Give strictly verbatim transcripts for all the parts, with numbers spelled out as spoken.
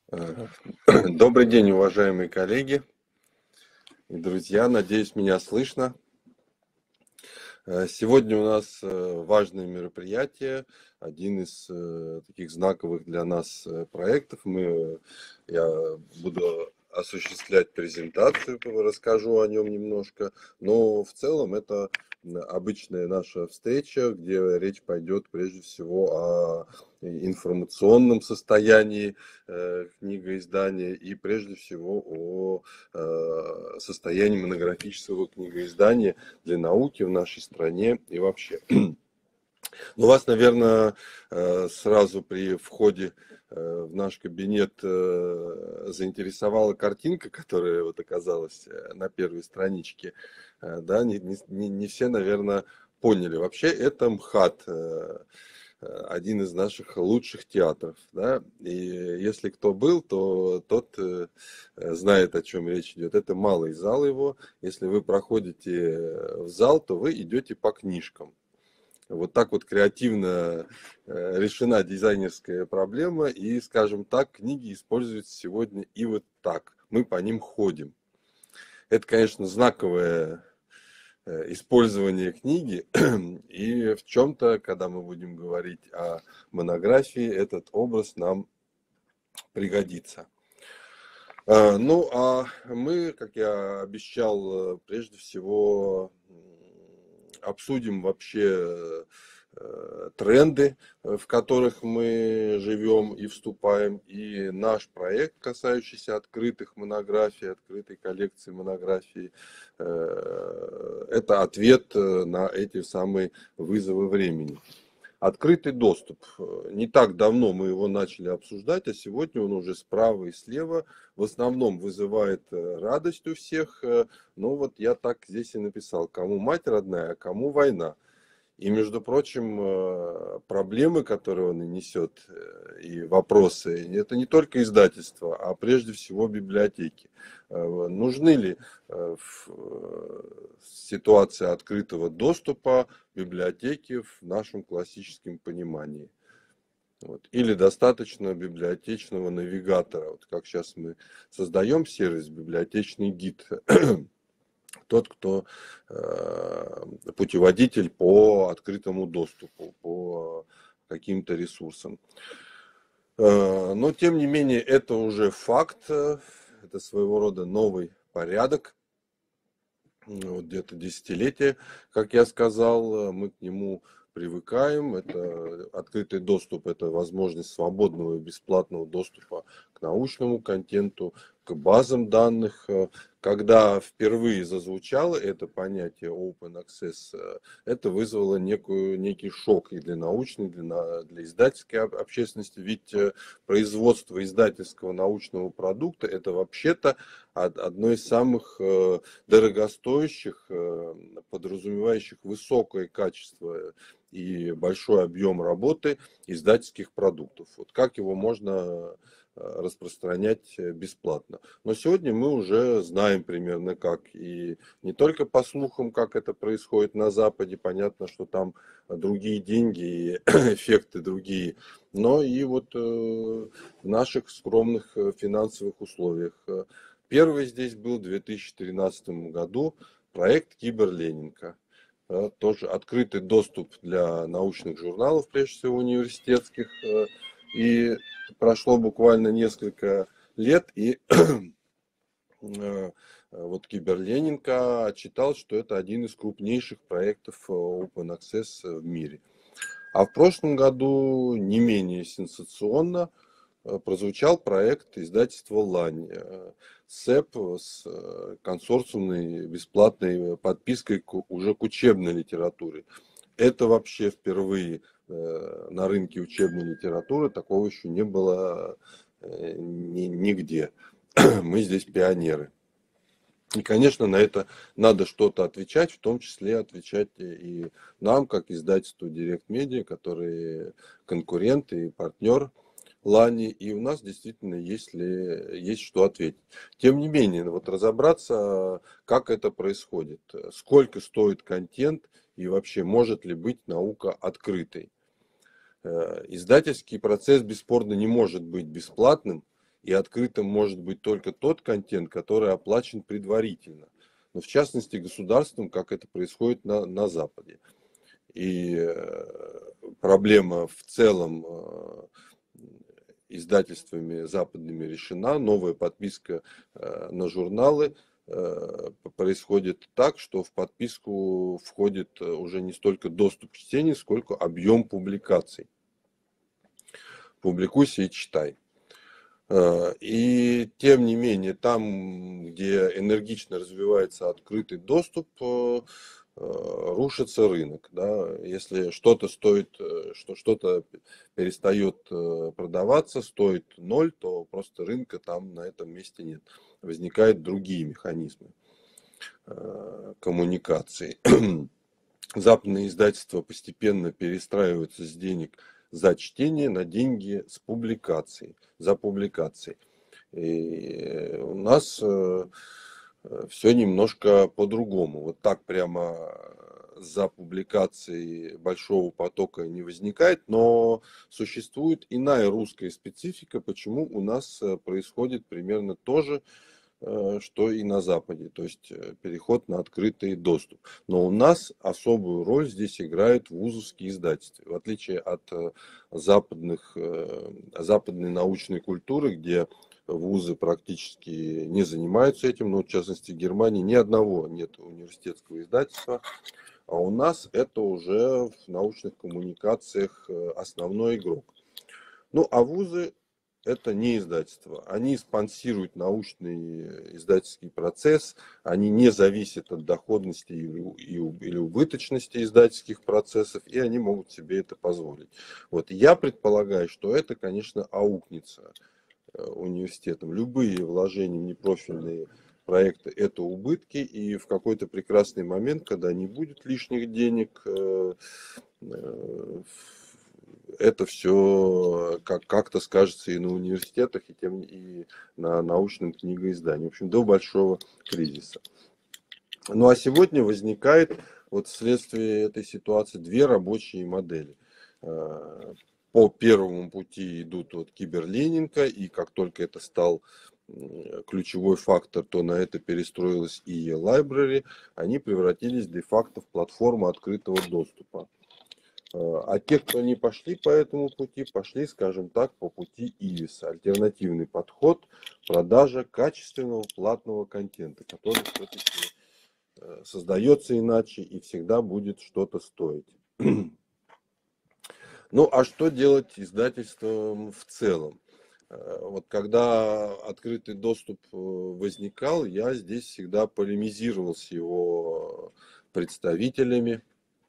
Э, Добрый день, уважаемые коллеги и друзья. Надеюсь, меня слышно. Э, Сегодня у нас э, важное мероприятие, один из э, таких знаковых для нас э, проектов. Мы, э, я буду осуществлять презентацию, расскажу о нем немножко, но в целом это обычная наша встреча, где речь пойдет прежде всего о информационном состоянии э, книгоиздания и прежде всего о э, состоянии монографического книгоиздания для науки в нашей стране и вообще. Ну, вас, наверное, э, сразу при входе э, в наш кабинет э, заинтересовала картинка, которая вот оказалась э, на первой страничке. Э, Да, не, не, не все, наверное, поняли. Вообще это МХАТ, э, один из наших лучших театров. Да? И если кто был, то тот э, знает, о чем речь идет. Это малый зал его. Если вы проходите в зал, то вы идете по книжкам. Вот так вот креативно э, решена дизайнерская проблема, и, скажем так, книги используются сегодня и вот так. Мы по ним ходим. Это, конечно, знаковое э, использование книги, и в чем-то, когда мы будем говорить о монографии, этот образ нам пригодится. Э, Ну, а мы, как я обещал, э, прежде всего м, обсудим вообще э, тренды, э, в которых мы живем и вступаем, и наш проект, касающийся открытых монографий, открытой коллекции монографий, э, это ответ э, на эти самые вызовы времени. Открытый доступ. Не так давно мы его начали обсуждать, а сегодня он уже справа и слева. В основном вызывает э, радость у всех. э, Но вот я так здесь и написал. Кому мать родная, а кому война. И, между прочим, э, проблемы, которые он и несет, э, и вопросы, это не только издательство, а прежде всего библиотеки. Э, Нужны ли э, в э, ситуации открытого доступа библиотеки в нашем классическом понимании? Вот. Или достаточно библиотечного навигатора. Вот как сейчас мы создаем сервис библиотечный гид, тот, кто э, путеводитель по открытому доступу, по каким-то ресурсам. Э, но, тем не менее, это уже факт, э, это своего рода новый порядок, вот где-то десятилетие, как я сказал, мы к нему привыкаем. Это открытый доступ, это возможность свободного и бесплатного доступа к научному контенту, к базам данных. Когда впервые зазвучало это понятие Open Access, это вызвало некую, некий шок и для научной, и для, для издательской общественности. Ведь производство издательского научного продукта это вообще-то одно из самых дорогостоящих, подразумевающих высокое качество и большой объем работы издательских продуктов. Вот как его можно распространять бесплатно. Но сегодня мы уже знаем примерно как. И не только по слухам, как это происходит на Западе, понятно, что там другие деньги и эффекты другие, но и вот в наших скромных финансовых условиях. Первый здесь был в две тысячи тринадцатом году проект Киберленинка. Тоже открытый доступ для научных журналов, прежде всего университетских. И прошло буквально несколько лет, и вот Киберленинка отчитал, что это один из крупнейших проектов Open Access в мире. А в прошлом году не менее сенсационно прозвучал проект издательства «Лань», СЭП с консорциумной бесплатной подпиской уже к учебной литературе. Это вообще впервые на рынке учебной литературы, такого еще не было нигде. Мы здесь пионеры. И, конечно, на это надо что-то отвечать, в том числе отвечать и нам, как издательству Direct Media, которые конкуренты и партнер Лани, и у нас действительно есть, ли, есть что ответить. Тем не менее, вот разобраться, как это происходит, сколько стоит контент и вообще может ли быть наука открытой. Издательский процесс бесспорно не может быть бесплатным, и открытым может быть только тот контент, который оплачен предварительно. Но в частности государством, как это происходит на, на Западе. И проблема в целом издательствами западными решена. Новая подписка на журналы происходит так, что в подписку входит уже не столько доступ к чтению, сколько объем публикаций. Публикуйся и читай. И тем не менее, там, где энергично развивается открытый доступ, рушится рынок. Да? Если что-то стоит, что что-то перестает продаваться, стоит ноль, то просто рынка там на этом месте нет. Возникают другие механизмы коммуникации. Западные издательства постепенно перестраиваются с денег за чтение на деньги с публикацией, за публикацией. И у нас все немножко по-другому. Вот так прямо за публикацией большого потока не возникает, но существует иная русская специфика, почему у нас происходит примерно то же, что и на Западе, то есть переход на открытый доступ. Но у нас особую роль здесь играют вузовские издательства. В отличие от западных, западной научной культуры, где вузы практически не занимаются этим, но в частности в Германии ни одного нет университетского издательства, а у нас это уже в научных коммуникациях основной игрок. Ну а вузы это не издательство. Они спонсируют научный издательский процесс, они не зависят от доходности или убыточности издательских процессов, и они могут себе это позволить. Вот я предполагаю, что это, конечно, аукнется университетом. Любые вложения в непрофильные проекты – это убытки, и в какой-то прекрасный момент, когда не будет лишних денег, это все как- как-то скажется и на университетах, и, тем, и на научном книгоиздании. В общем, до большого кризиса. Ну а сегодня возникает вот вследствие этой ситуации две рабочие модели. По первому пути идут вот киберленинка, и как только это стал ключевой фактор, то на это перестроилась и e-library, они превратились де-факто в платформу открытого доступа. А те, кто не пошли по этому пути, пошли, скажем так, по пути ивис, альтернативный подход, продажа качественного платного контента, который все-таки создается иначе и всегда будет что-то стоить. Ну, а что делать издательствам в целом? Вот когда открытый доступ возникал, я здесь всегда полемизировал с его представителями,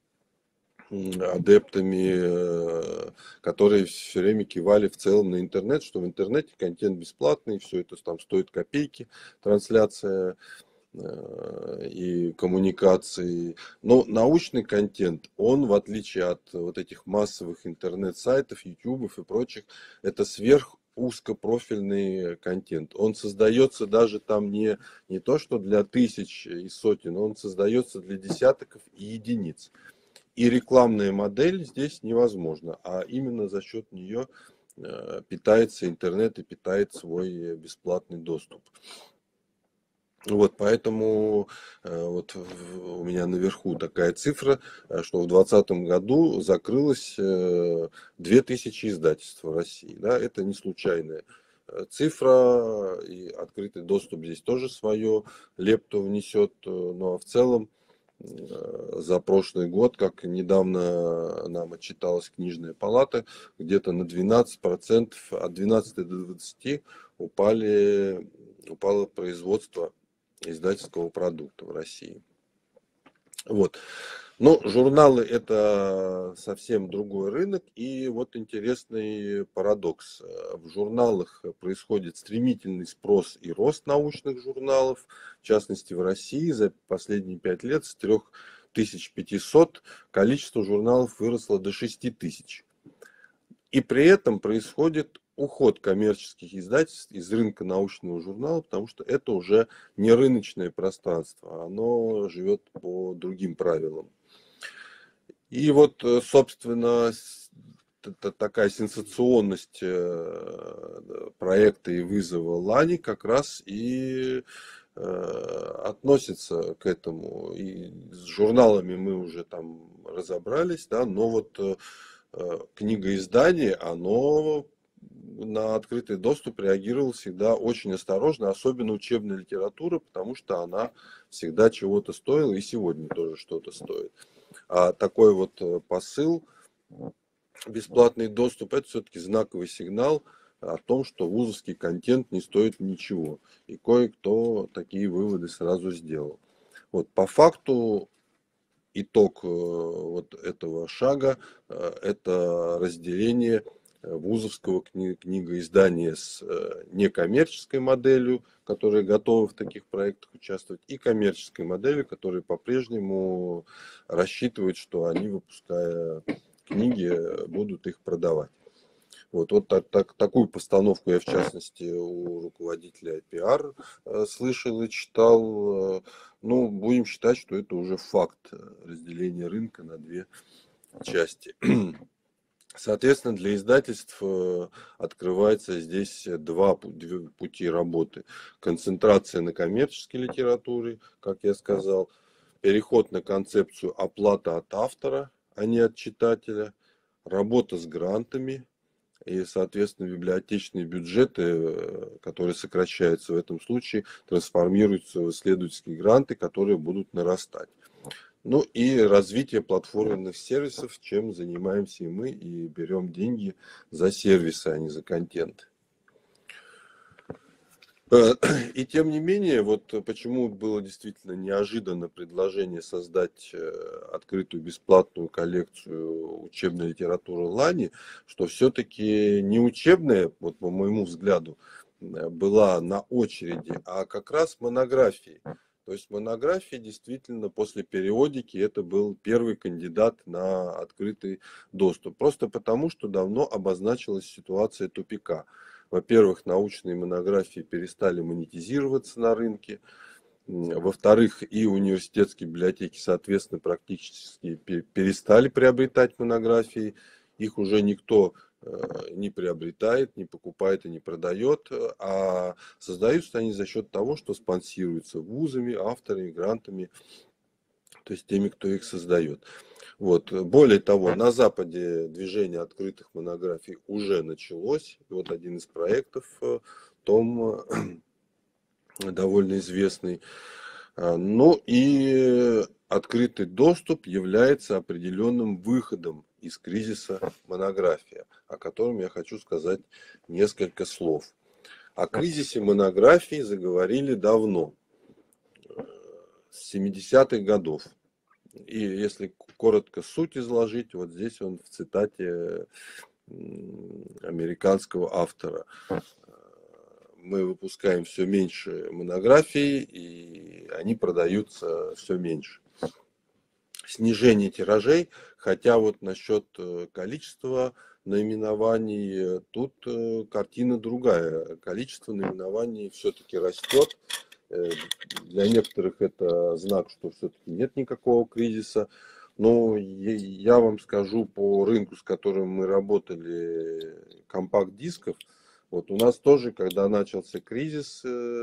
адептами, которые все время кивали в целом на интернет, что в интернете контент бесплатный, все это там стоит копейки, трансляция и коммуникации. Но научный контент, он, в отличие от вот этих массовых интернет-сайтов, ютубов и прочих, это сверх узкопрофильный контент. Он создается даже там не, не то, что для тысяч и сотен, он создается для десятков и единиц. И рекламная модель здесь невозможна, а именно за счет нее питается интернет и питает свой бесплатный доступ. Вот, поэтому вот у меня наверху такая цифра, что в двадцатом году закрылось две тысячи издательств в России. Да, это не случайная цифра, и открытый доступ здесь тоже свое лепту внесет, но в целом за прошлый год, как недавно нам отчиталась книжная палата, где-то на двенадцать процентов, от двенадцати до двадцати упали, упало производство издательского продукта в России. Вот. Но журналы это совсем другой рынок, и вот интересный парадокс. В журналах происходит стремительный спрос и рост научных журналов, в частности в России за последние пять лет с трёх тысяч пятисот количество журналов выросло до шести тысяч. И при этом происходит уход коммерческих издательств из рынка научного журнала, потому что это уже не рыночное пространство, оно живет по другим правилам. И вот, собственно, такая сенсационность проекта и вызова Лани как раз и относится к этому. И с журналами мы уже там разобрались, да, но вот книгоиздание, оно на открытый доступ реагировало всегда очень осторожно, особенно учебная литература, потому что она всегда чего-то стоила и сегодня тоже что-то стоит. А такой вот посыл, бесплатный доступ, это все-таки знаковый сигнал о том, что вузовский контент не стоит ничего. И кое-кто такие выводы сразу сделал. Вот по факту итог вот этого шага – это разделение вузовского книгоиздания с некоммерческой моделью, которая готова в таких проектах участвовать, и коммерческой моделью, которая по-прежнему рассчитывает, что они, выпуская книги, будут их продавать. Вот, вот так, так, такую постановку я, в частности, у руководителя ай пи ар слышал и читал. Ну, будем считать, что это уже факт разделения рынка на две части. Соответственно, для издательств открывается здесь два пути работы. Концентрация на коммерческой литературе, как я сказал, переход на концепцию оплата от автора, а не от читателя, работа с грантами, и, соответственно, библиотечные бюджеты, которые сокращаются в этом случае, трансформируются в исследовательские гранты, которые будут нарастать. Ну и развитие платформенных сервисов, чем занимаемся и мы, и берем деньги за сервисы, а не за контент. И тем не менее, вот почему было действительно неожиданно предложение создать открытую бесплатную коллекцию учебной литературы Лани, что все-таки не учебная, вот по моему взгляду, была на очереди, а как раз монографии. То есть монографии действительно после периодики это был первый кандидат на открытый доступ. Просто потому, что давно обозначилась ситуация тупика. Во-первых, научные монографии перестали монетизироваться на рынке. Во-вторых, и университетские библиотеки, соответственно, практически перестали приобретать монографии. Их уже никто не приобретает, не покупает и не продает, а создаются они за счет того, что спонсируются вузами, авторами, грантами, то есть теми, кто их создает. Вот. Более того, на Западе движение открытых монографий уже началось. Вот один из проектов, том довольно известный. Ну и открытый доступ является определенным выходом из кризиса монография, о котором я хочу сказать несколько слов. О кризисе монографии заговорили давно, с семидесятых годов. И если коротко суть изложить, вот здесь он в цитате американского автора. Мы выпускаем все меньше монографий, и они продаются все меньше. Снижение тиражей, хотя вот насчет количества наименований, тут картина другая. Количество наименований все-таки растет. Для некоторых это знак, что все-таки нет никакого кризиса. Но я вам скажу по рынку, с которым мы работали, компакт-дисков, вот у нас тоже, когда начался кризис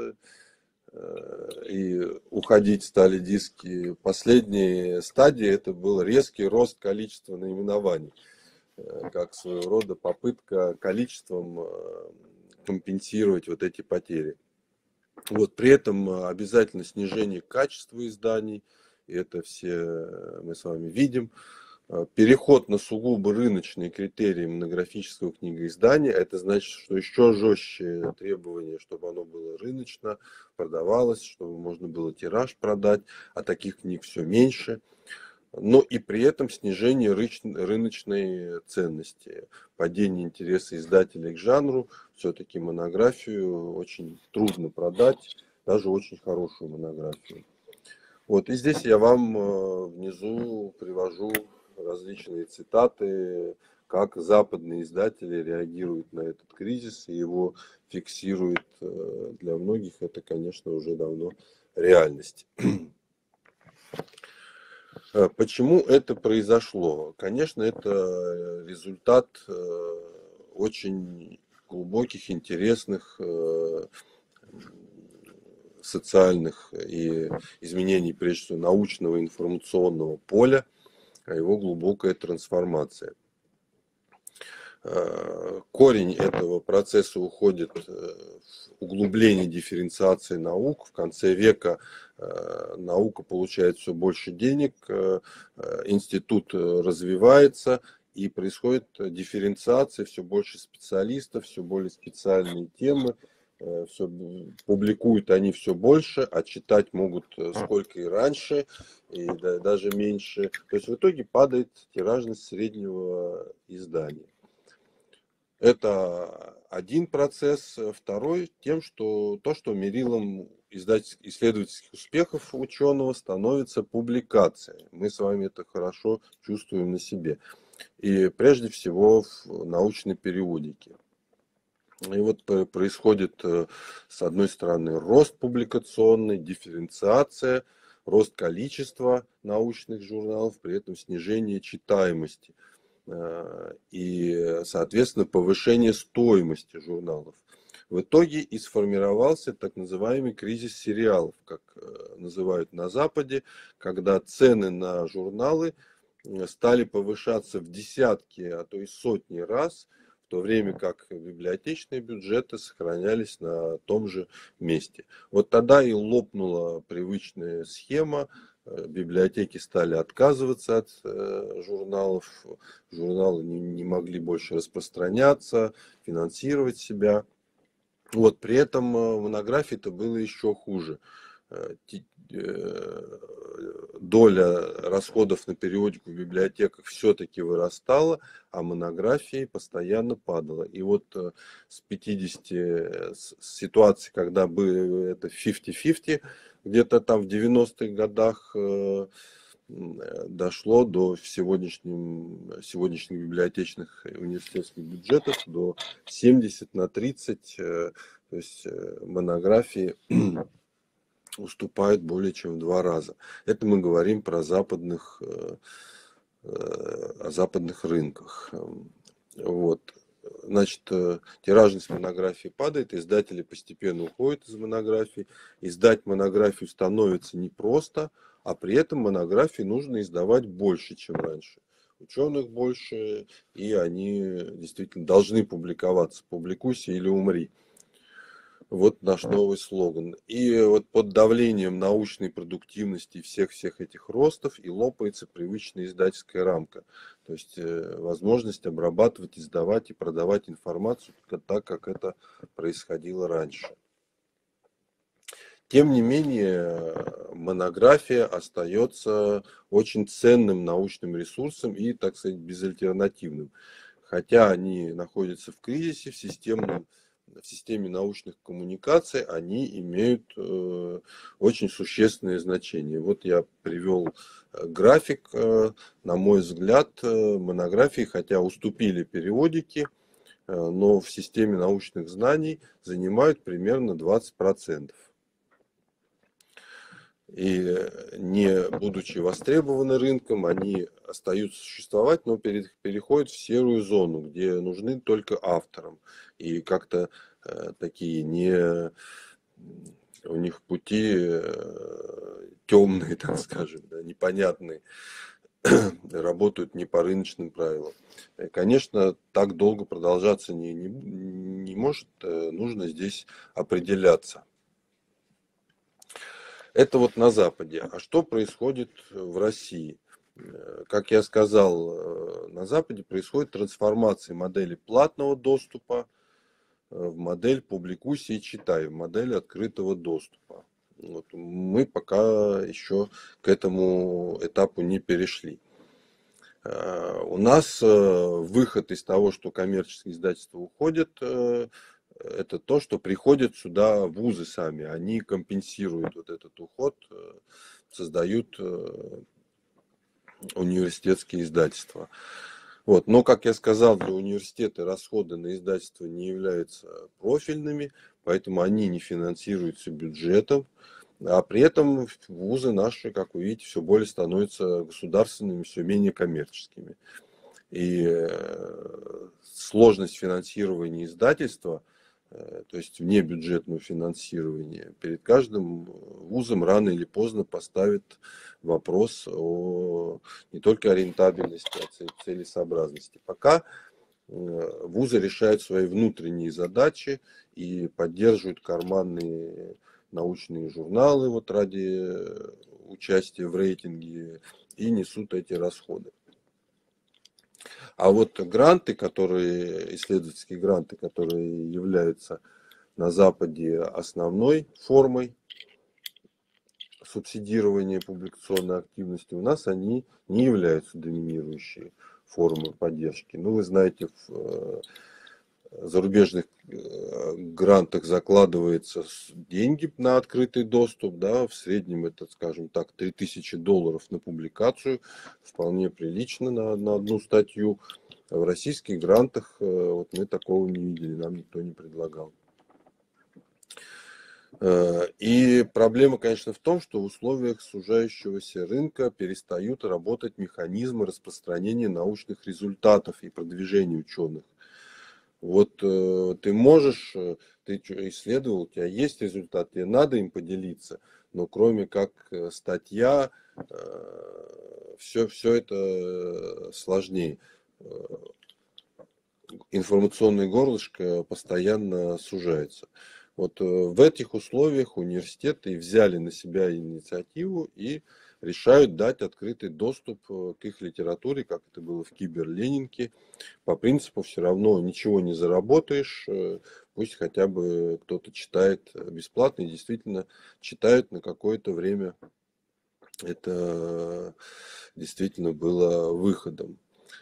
и уходить стали диски, последние стадии это был резкий рост количества наименований, как своего рода попытка количеством компенсировать вот эти потери. Вот при этом обязательно снижение качества изданий, и это все мы с вами видим. Переход на сугубо рыночные критерии монографического книгоиздания, это значит, что еще жестче требования, чтобы оно было рыночно, продавалось, чтобы можно было тираж продать, а таких книг все меньше. Но и при этом снижение рыночной ценности, падение интереса издателей к жанру. Все-таки монографию очень трудно продать, даже очень хорошую монографию. Вот, и здесь я вам внизу привожу различные цитаты, как западные издатели реагируют на этот кризис и его фиксируют. Для многих это, конечно, уже давно реальность. Почему это произошло? Конечно, это результат очень глубоких, интересных социальных и изменений, прежде всего, научного информационного поля, а его глубокая трансформация. Корень этого процесса уходит в углубление дифференциации наук. В конце века наука получает все больше денег, институт развивается, и происходит дифференциация, все больше специалистов, все более специальные темы, все, публикуют они все больше, а читать могут сколько и раньше, и даже меньше. То есть в итоге падает тиражность среднего издания. Это один процесс. Второй тем, что то, что мерилом исследовательских успехов ученого становится публикация. Мы с вами это хорошо чувствуем на себе. И прежде всего в научной периодике. И вот происходит, с одной стороны, рост публикационный, дифференциация, рост количества научных журналов, при этом снижение читаемости. И, соответственно, повышение стоимости журналов. В итоге и сформировался так называемый кризис сериалов, как называют на Западе, когда цены на журналы стали повышаться в десятки, а то и сотни раз, в то время как библиотечные бюджеты сохранялись на том же месте. Вот тогда и лопнула привычная схема. Библиотеки стали отказываться от э, журналов, журналы не, не могли больше распространяться, финансировать себя. Вот, при этом в монографии это было еще хуже. Доля расходов на периодику в библиотеках все-таки вырастала, а монографии постоянно падала. И вот с пятидесяти ситуаций, когда было это пятьдесят на пятьдесят, где-то там в девяностых годах дошло до сегодняшних, сегодняшних библиотечных университетских бюджетов до семьдесят на тридцать, то есть монографии уступают более чем в два раза. Это мы говорим про западных, о западных рынках. Вот. Значит, тиражность монографии падает, издатели постепенно уходят из монографии. Издать монографию становится непросто, а при этом монографии нужно издавать больше, чем раньше. Ученых больше, и они действительно должны публиковаться. Публикуйся или умри. Вот наш новый слоган. И вот под давлением научной продуктивности всех-всех этих ростов и лопается привычная издательская рамка. То есть возможность обрабатывать, издавать и продавать информацию так, как это происходило раньше. Тем не менее, монография остается очень ценным научным ресурсом и, так сказать, безальтернативным. Хотя они находятся в кризисе, в системном в системе научных коммуникаций, они имеют э, очень существенное значение. Вот я привел график. Э, на мой взгляд, э, монографии, хотя уступили периодике, э, но в системе научных знаний занимают примерно двадцать процентов. И не будучи востребованы рынком, они остаются существовать, но переходят в серую зону, где нужны только авторам. И как-то э, такие не у них пути э, темные, так скажем, да, непонятные, работают не по рыночным правилам. И, конечно, так долго продолжаться не, не, не может, нужно здесь определяться. Это вот на Западе. А что происходит в России? Как я сказал, на Западе происходит трансформация модели платного доступа в модель «публикуйся и читай», в модель открытого доступа. Вот. Мы пока еще к этому этапу не перешли. У нас выход из того, что коммерческие издательства уходят, это то, что приходят сюда вузы сами. Они компенсируют вот этот уход, создают университетские издательства. Вот. Но, как я сказал, для университета расходы на издательство не являются профильными, поэтому они не финансируются бюджетом. А при этом вузы наши, как вы видите, все более становятся государственными, все менее коммерческими. И сложность финансирования издательства, то есть внебюджетного финансирования, перед каждым вузом рано или поздно поставит вопрос о не только о рентабельности, а о целесообразности. Пока вузы решают свои внутренние задачи и поддерживают карманные научные журналы вот ради участия в рейтинге и несут эти расходы. А вот гранты, которые, исследовательские гранты, которые являются на Западе основной формой субсидирования публикационной активности, у нас они не являются доминирующей формой поддержки. Ну, вы знаете, в зарубежных грантах закладывается деньги на открытый доступ, да, в среднем это, скажем так, три тысячи долларов на публикацию, вполне прилично на, на одну статью. В российских грантах вот мы такого не видели, нам никто не предлагал. И проблема, конечно, в том, что в условиях сужающегося рынка перестают работать механизмы распространения научных результатов и продвижения ученых. Вот э, ты можешь, ты исследовал, у тебя есть результат, тебе надо им поделиться, но кроме как статья, э, все, все это сложнее. Информационное горлышко постоянно сужается. Вот в этих условиях университеты взяли на себя инициативу и решают дать открытый доступ к их литературе, как это было в Киберленинке. По принципу все равно ничего не заработаешь, пусть хотя бы кто-то читает бесплатно и действительно читают на какое-то время. Это действительно было выходом.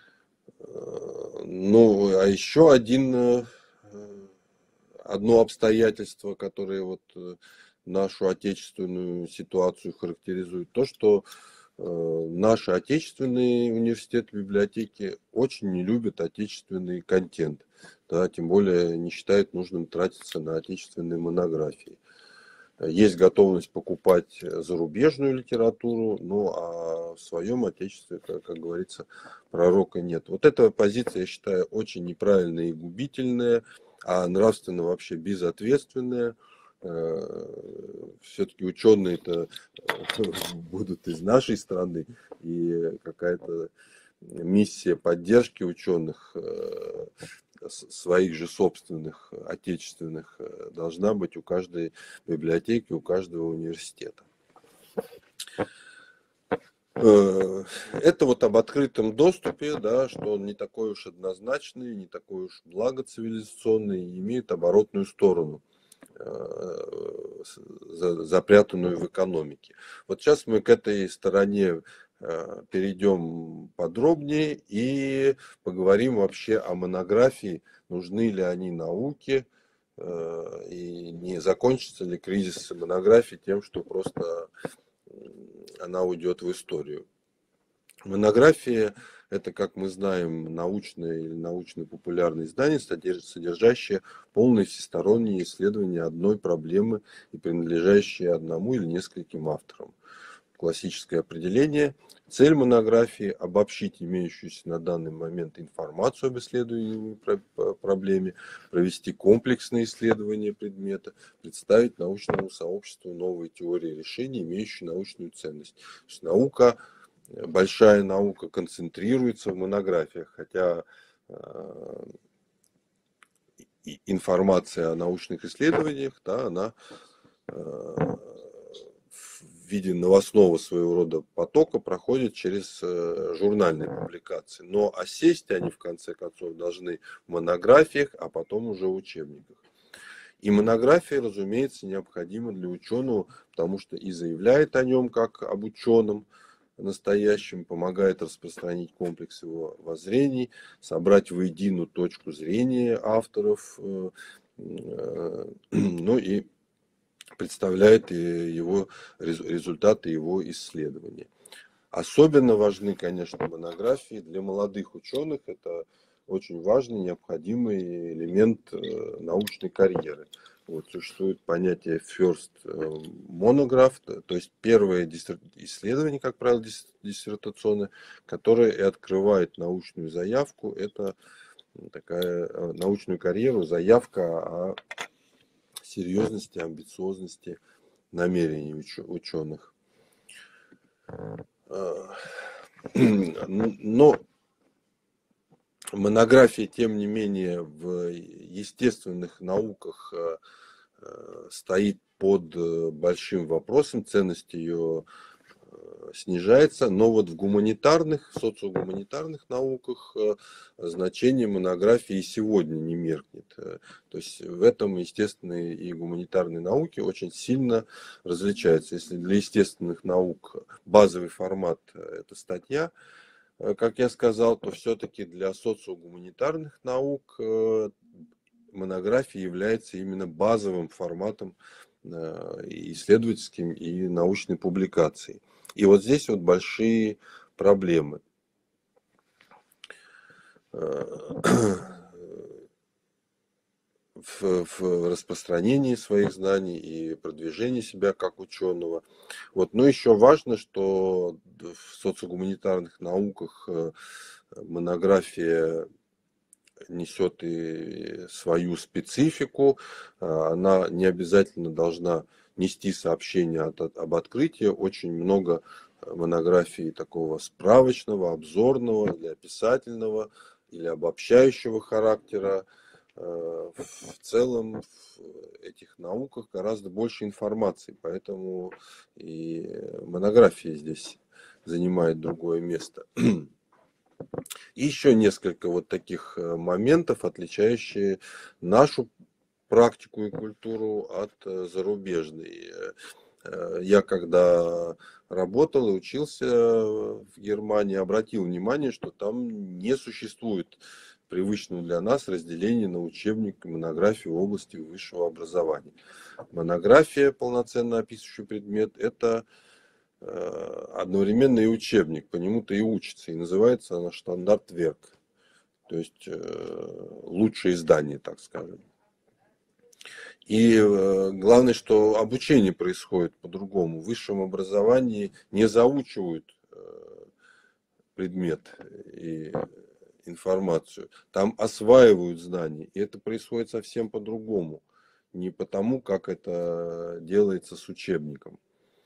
Ну, а еще один, одно обстоятельство, которое вот нашу отечественную ситуацию характеризует, то, что наши отечественные университеты, библиотеки очень не любят отечественный контент, да, тем более не считают нужным тратиться на отечественные монографии. Есть готовность покупать зарубежную литературу, ну а в своем отечестве, как, как говорится, пророка нет. Вот эта позиция, я считаю, очень неправильная и губительная, а нравственно вообще безответственная. Все-таки ученые-то будут из нашей страны, и какая-то миссия поддержки ученых, своих же собственных, отечественных, должна быть у каждой библиотеки, у каждого университета. Это вот об открытом доступе, да, что он не такой уж однозначный, не такой уж благоцивилизационный, и имеет оборотную сторону, запрятанную в экономике. Вот сейчас мы к этой стороне перейдем подробнее и поговорим вообще о монографии, нужны ли они науке, и не закончится ли кризис монографии тем, что просто она уйдет в историю. Монография – это, как мы знаем, научное или научно-популярное издание, содержащее полное всестороннее исследование одной проблемы и принадлежащее одному или нескольким авторам. Классическое определение. Цель монографии – обобщить имеющуюся на данный момент информацию об исследуемой проблеме, провести комплексное исследование предмета, представить научному сообществу новые теории решений, имеющие научную ценность. То есть наука, большая наука концентрируется в монографиях, хотя информация о научных исследованиях, да, она в виде новостного своего рода потока проходит через журнальные публикации. Но осесть они в конце концов должны в монографиях, а потом уже в учебниках. И монография, разумеется, необходима для ученого, потому что и заявляет о нем как об ученом настоящем, помогает распространить комплекс его воззрений, собрать воедино точку зрения авторов, ну и представляет его результаты его исследования. Особенно важны, конечно, монографии для молодых ученых. Это очень важный, необходимый элемент научной карьеры. Вот, существует понятие first monograph, то есть первое исследование, как правило, диссертационное, которое и открывает научную заявку. Это такая научную карьеру, заявка о серьезности, амбициозности намерений ученых. Но монография, тем не менее, в естественных науках стоит под большим вопросом, ценность ее снижается, но вот в гуманитарных, социогуманитарных науках значение монографии и сегодня не меркнет. То есть в этом естественные и гуманитарные науки очень сильно различаются. Если для естественных наук базовый формат – это статья, как я сказал, то все-таки для социогуманитарных наук монография является именно базовым форматом исследовательским и научной публикации. И вот здесь вот большие проблемы. В, в распространении своих знаний и продвижении себя как ученого. Вот. Но еще важно, что в социогуманитарных науках монография несет и свою специфику. Она не обязательно должна нести сообщение от, от, об открытии. Очень много монографий такого справочного, обзорного, или описательного, или обобщающего характера. В целом в этих науках гораздо больше информации, поэтому и монография здесь занимает другое место. И еще несколько вот таких моментов, отличающие нашу практику и культуру от зарубежной. Я когда работал и учился в Германии, обратил внимание, что там не существует привычного для нас разделения на учебник и монографию в области высшего образования. Монография, полноценно описывающий предмет, это одновременно и учебник, по нему-то и учится, и называется она Стандартверк, то есть лучшее издание, так скажем. И главное, что обучение происходит по-другому. В высшем образовании не заучивают предмет и информацию, там осваивают знания, и это происходит совсем по-другому, не потому, как это делается с учебником.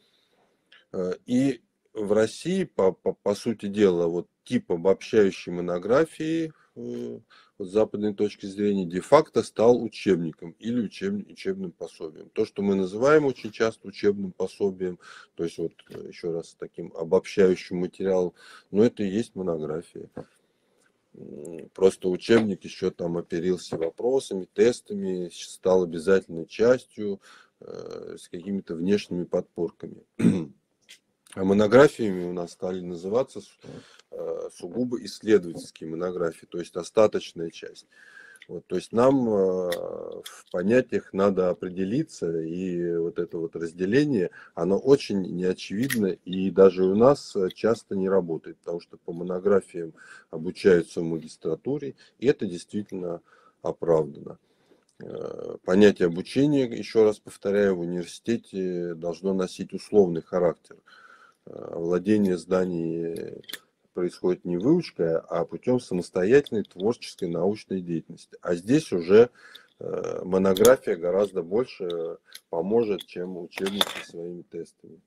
И в России, по, по, по сути дела, вот тип обобщающей монографии с западной точки зрения де-факто стал учебником или учеб, учебным пособием. То, что мы называем очень часто учебным пособием, то есть вот еще раз таким обобщающим материалом, но это и есть монография. Просто учебник еще там оперился вопросами, тестами, стал обязательной частью э, с какими-то внешними подпорками. А монографиями у нас стали называться э, сугубо исследовательские монографии, то есть остаточная часть. Вот, то есть нам э, в понятиях надо определиться, и вот это вот разделение, оно очень неочевидно, и даже у нас часто не работает, потому что по монографиям обучаются в магистратуре, и это действительно оправдано. Э, понятие обучения, еще раз повторяю, в университете должно носить условный характер. Владение знаний происходит не выучкой, а путем самостоятельной творческой научной деятельности. А здесь уже монография гораздо больше поможет, чем учебник со своими тестами.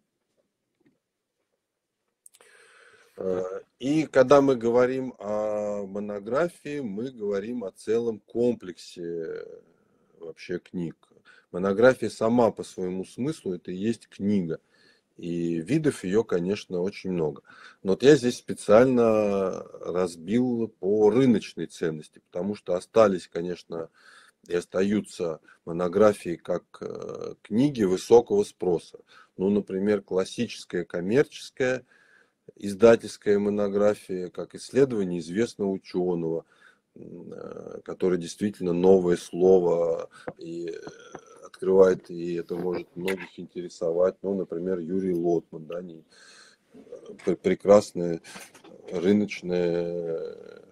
И когда мы говорим о монографии, мы говорим о целом комплексе вообще книг. Монография сама по своему смыслу это и есть книга. И видов ее, конечно, очень много. Но вот я здесь специально разбил по рыночной ценности, потому что остались, конечно, и остаются монографии как книги высокого спроса. Ну, например, классическая коммерческая издательская монография, как исследование известного ученого, который действительно новое слово и открывает, и это может многих интересовать. Ну, например, Юрий Лотман, да, не, прекрасная рыночная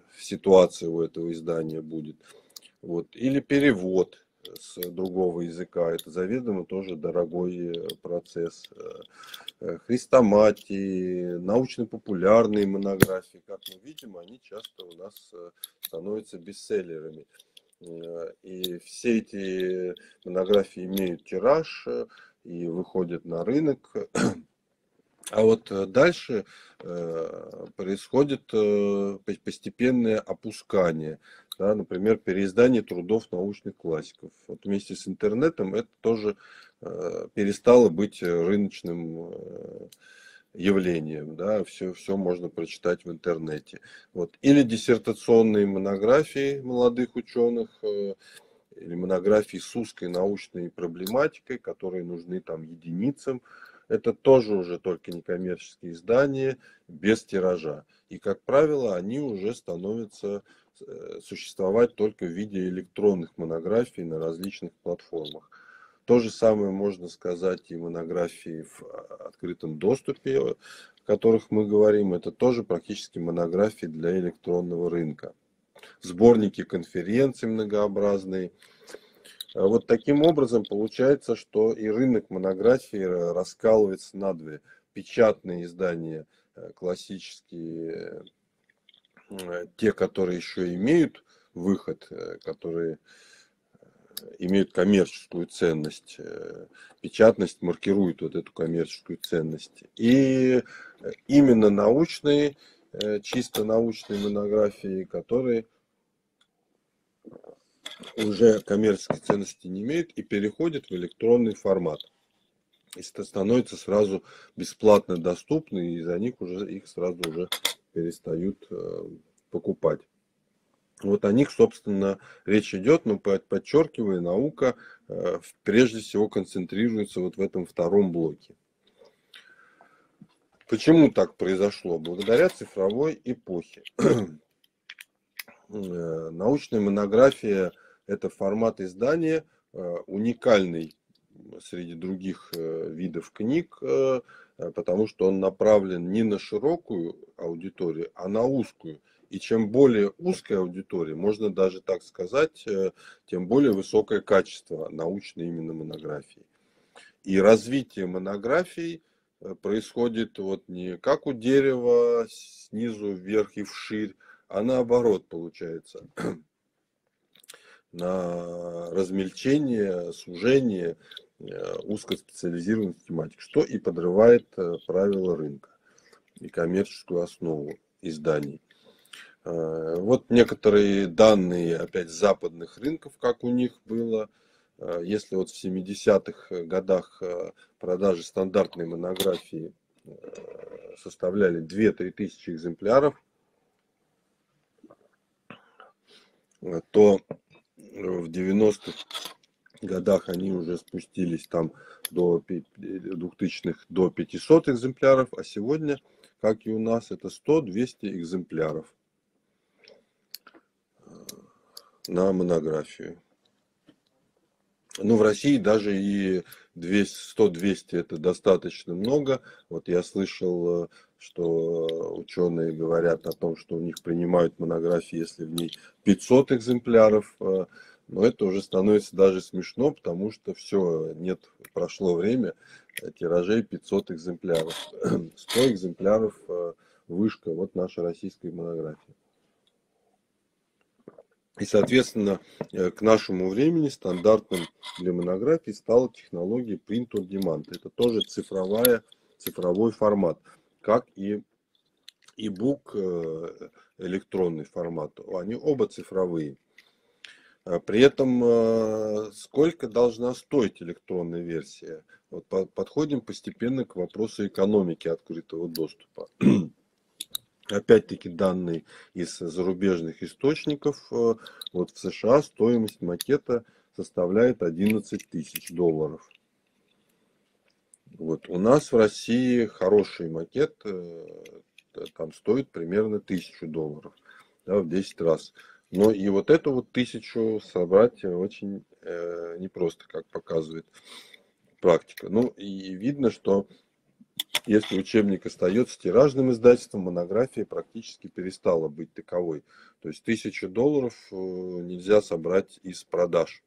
ситуация у этого издания будет. Вот. Или перевод с другого языка. Это заведомо тоже дорогой процесс. Хрестоматии, научно-популярные монографии, как мы видим, они часто у нас становятся бестселлерами. И все эти монографии имеют тираж и выходят на рынок. А вот дальше происходит постепенное опускание. Да, например, переиздание трудов научных классиков. Вот вместе с интернетом это тоже перестало быть рыночным явлением. Да, все, все можно прочитать в интернете. Вот. Или диссертационные монографии молодых ученых, или монографии с узкой научной проблематикой, которые нужны там единицам. Это тоже уже только некоммерческие издания без тиража. И, как правило, они уже становятся существовать только в виде электронных монографий на различных платформах. То же самое можно сказать и монографии в открытом доступе, о которых мы говорим. Это тоже практически монографии для электронного рынка. Сборники конференций многообразные. Вот таким образом получается, что и рынок монографии раскалывается на две. Печатные издания классические, те, которые еще имеют выход, которые имеют коммерческую ценность. Печатность маркирует вот эту коммерческую ценность. И именно научные, чисто научные монографии, которые уже коммерческой ценности не имеют и переходят в электронный формат. И становятся сразу бесплатно доступны, и за них уже их сразу уже перестают покупать. Вот о них, собственно, речь идет, но подчеркиваю, наука прежде всего концентрируется вот в этом втором блоке. Почему так произошло? Благодаря цифровой эпохе. Научная монография – это формат издания, уникальный среди других видов книг, потому что он направлен не на широкую аудиторию, а на узкую. И чем более узкая аудитория, можно даже так сказать, тем более высокое качество научной именно монографии. И развитие монографий происходит вот не как у дерева, снизу вверх и вширь, а наоборот получается. На размельчение, сужение узкоспециализированных тематик, что и подрывает правила рынка и коммерческую основу изданий. Вот некоторые данные опять западных рынков, как у них было. Если вот в семидесятых годах продажи стандартной монографии составляли две-три тысячи экземпляров, то в девяностых годах они уже спустились там до двухтысячных до пятисот экземпляров, а сегодня, как и у нас, это сто-двести экземпляров на монографию. Ну, в России даже и сто-двести это достаточно много. Вот я слышал, что ученые говорят о том, что у них принимают монографии, если в ней пятьсот экземпляров. Но это уже становится даже смешно, потому что все, нет, прошло время, тиражей пятьсот экземпляров. сто экземпляров вышка, вот наша российская монография. И, соответственно, к нашему времени стандартным для монографий стала технология Print on Demand. Это тоже цифровая, цифровой формат, как и e-book, электронный формат. Они оба цифровые. При этом, сколько должна стоить электронная версия? Вот подходим постепенно к вопросу экономики открытого доступа. Опять-таки данные из зарубежных источников. Вот в США стоимость макета составляет одиннадцать тысяч долларов. Вот. У нас в России хороший макет там стоит примерно тысячу долларов, да, в десять раз. Но и вот эту вот тысячу собрать очень э, непросто, как показывает практика. Ну и видно, что Если учебник остается тиражным издательством, монография практически перестала быть таковой. То есть тысячу долларов нельзя собрать из продаж.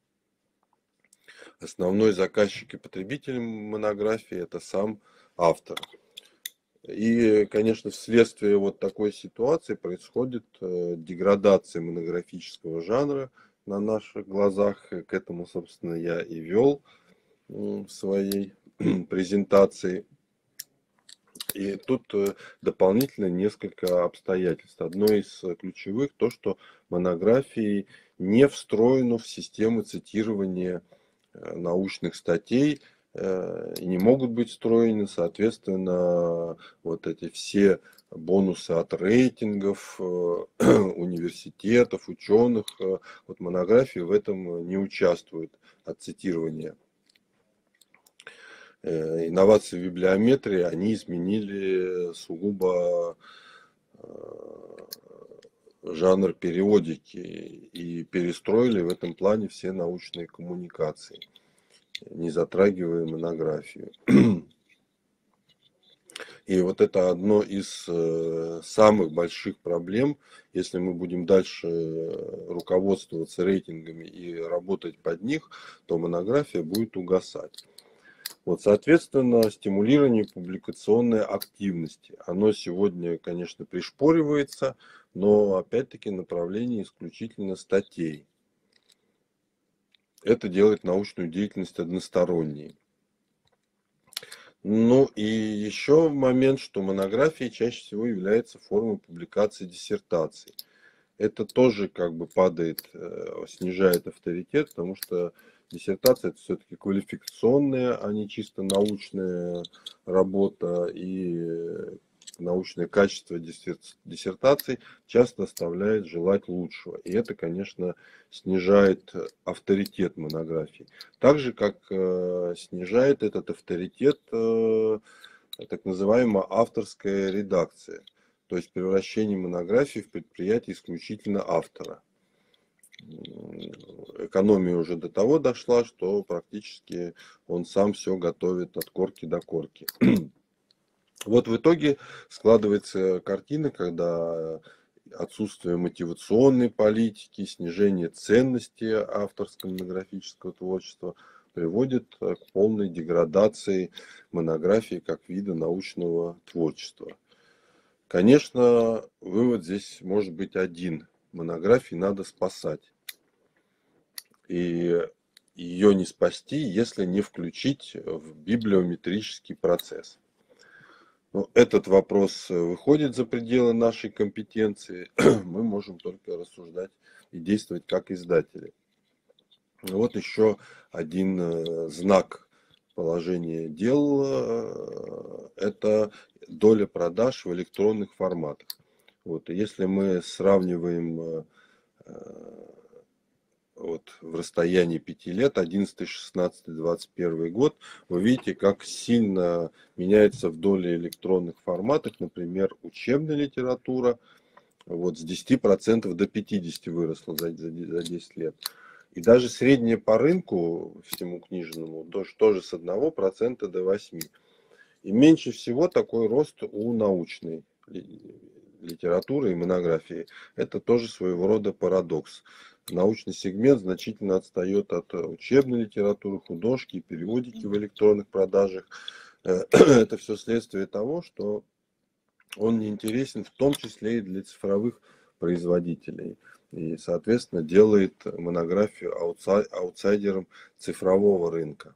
Основной заказчик и потребитель монографии — это сам автор. И, конечно, вследствие вот такой ситуации происходит деградация монографического жанра на наших глазах. К этому, собственно, я и вел в своей презентации. И тут дополнительно несколько обстоятельств. Одно из ключевых то, что монографии не встроено в систему цитирования научных статей и не могут быть встроены, соответственно, вот эти все бонусы от рейтингов университетов, ученых. Вот монографии в этом не участвуют от цитирования. Инновации в библиометрии, они изменили сугубо жанр периодики и перестроили в этом плане все научные коммуникации, не затрагивая монографию. И вот это одно из самых больших проблем. Если мы будем дальше руководствоваться рейтингами и работать под них, то монография будет угасать. Вот, соответственно, стимулирование публикационной активности. Оно сегодня, конечно, пришпоривается, но опять-таки направление исключительно статей. Это делает научную деятельность односторонней. Ну и еще момент, что монография чаще всего является формой публикации диссертаций. Это тоже как бы падает, снижает авторитет, потому что диссертация — это все-таки квалификационная, а не чисто научная работа, и научное качество диссертаций часто оставляет желать лучшего. И это, конечно, снижает авторитет монографии. Так же, как снижает этот авторитет так называемая авторская редакция. То есть превращение монографии в предприятие исключительно автора. Экономия уже до того дошла, что практически он сам все готовит от корки до корки. Вот в итоге складывается картина, когда отсутствие мотивационной политики, снижение ценности авторского монографического творчества приводит к полной деградации монографии как вида научного творчества. Конечно, вывод здесь может быть один. Монографии надо спасать. И ее не спасти, если не включить в библиометрический процесс. Но этот вопрос выходит за пределы нашей компетенции. Мы можем только рассуждать и действовать как издатели. Вот еще один знак положения дел – это доля продаж в электронных форматах. Вот, и если мы сравниваем вот, в расстоянии пяти лет, одиннадцатый, шестнадцатый, двадцать первый год, вы видите, как сильно меняется в доле электронных форматов. Например, учебная литература вот, с десяти процентов до пятидесяти процентов выросла за, за, за десять лет. И даже средняя по рынку всему книжному тоже с одного процента до восьми процентов. И меньше всего такой рост у научной литературы и монографии. Это тоже своего рода парадокс. Научный сегмент значительно отстает от учебной литературы, художки и периодики в электронных продажах. Это все следствие того, что он не интересен в том числе и для цифровых производителей. И, соответственно, делает монографию аутсайдером цифрового рынка.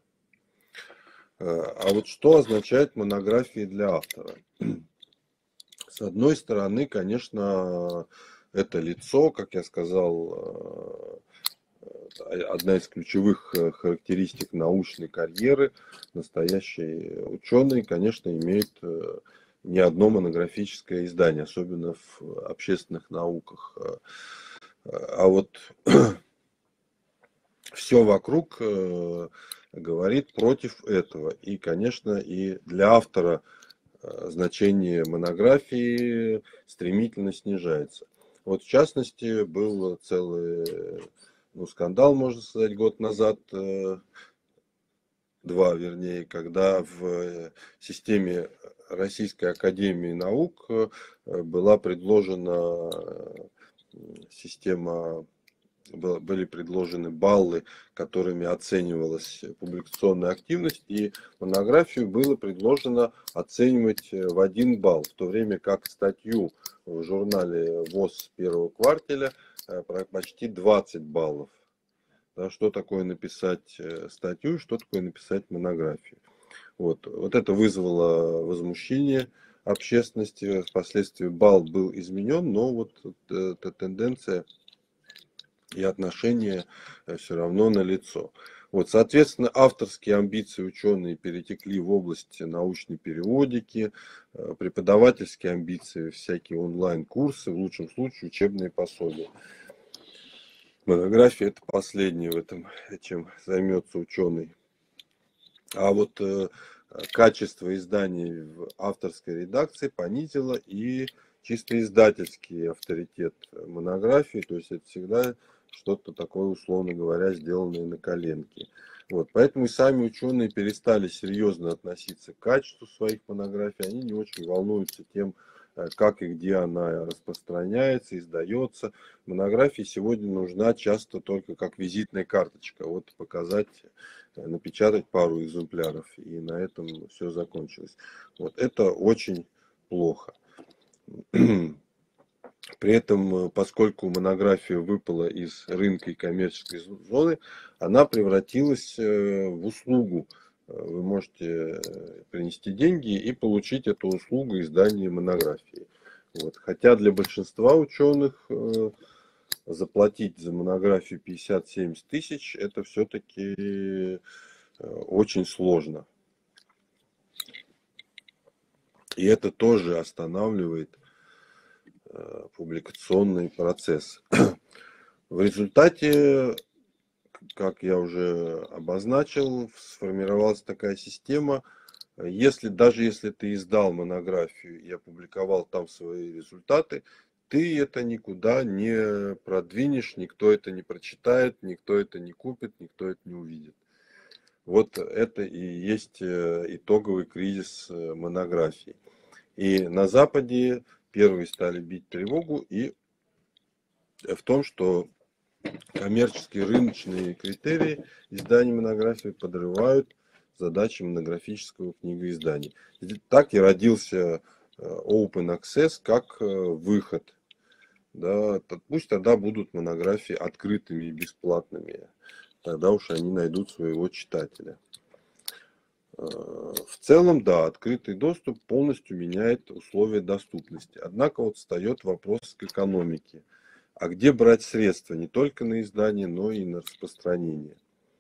А вот что означает монография для автора? С одной стороны, конечно, это лицо, как я сказал, одна из ключевых характеристик научной карьеры. Настоящий ученый, конечно, имеет не одно монографическое издание, особенно в общественных науках. А вот все вокруг говорит против этого. И, конечно, и для автора значение монографии стремительно снижается. Вот в частности, был целый ну, скандал, можно сказать, год назад два, вернее, когда в системе Российской академии наук была предложена система, были предложены баллы, которыми оценивалась публикационная активность, и монографию было предложено оценивать в один балл, в то время как статью в журнале ВОЗ первого квартеля почти двадцать баллов. Да, что такое написать статью, что такое написать монографию. Вот, вот это вызвало возмущение общественности. Впоследствии балл был изменен, но вот эта тенденция и отношение все равно налицо. Вот, соответственно, авторские амбиции ученые перетекли в область научной периодики, преподавательские амбиции, всякие онлайн-курсы, в лучшем случае учебные пособия. Монография — это последнее в этом, чем займется ученый. А вот э, качество изданий в авторской редакции понизило и чисто издательский авторитет монографии, то есть это всегда что-то такое, условно говоря, сделанное на коленке. Вот, поэтому и сами ученые перестали серьезно относиться к качеству своих монографий, они не очень волнуются тем, как и где она распространяется, издается. Монография сегодня нужна часто только как визитная карточка. Вот показать, напечатать пару экземпляров, и на этом все закончилось. Вот это очень плохо. При этом, поскольку монография выпала из рынка и коммерческой зоны, она превратилась в услугу. Вы можете принести деньги и получить эту услугу издания монографии. Вот. Хотя для большинства ученых заплатить за монографию пятьдесят-семьдесят тысяч, это все-таки очень сложно. И это тоже останавливает публикационный процесс. В результате, как я уже обозначил, сформировалась такая система. Если, даже если ты издал монографию и опубликовал там свои результаты, ты это никуда не продвинешь, никто это не прочитает, никто это не купит, никто это не увидит. Вот это и есть итоговый кризис монографии. И на Западе первые стали бить тревогу и в том, что коммерческие рыночные критерии издания монографии подрывают задачи монографического книгоиздания. Так и родился Open Access как выход. Да, пусть тогда будут монографии открытыми и бесплатными. Тогда уж они найдут своего читателя. В целом, да, открытый доступ полностью меняет условия доступности. Однако вот встает вопрос к экономике. А где брать средства не только на издание, но и на распространение?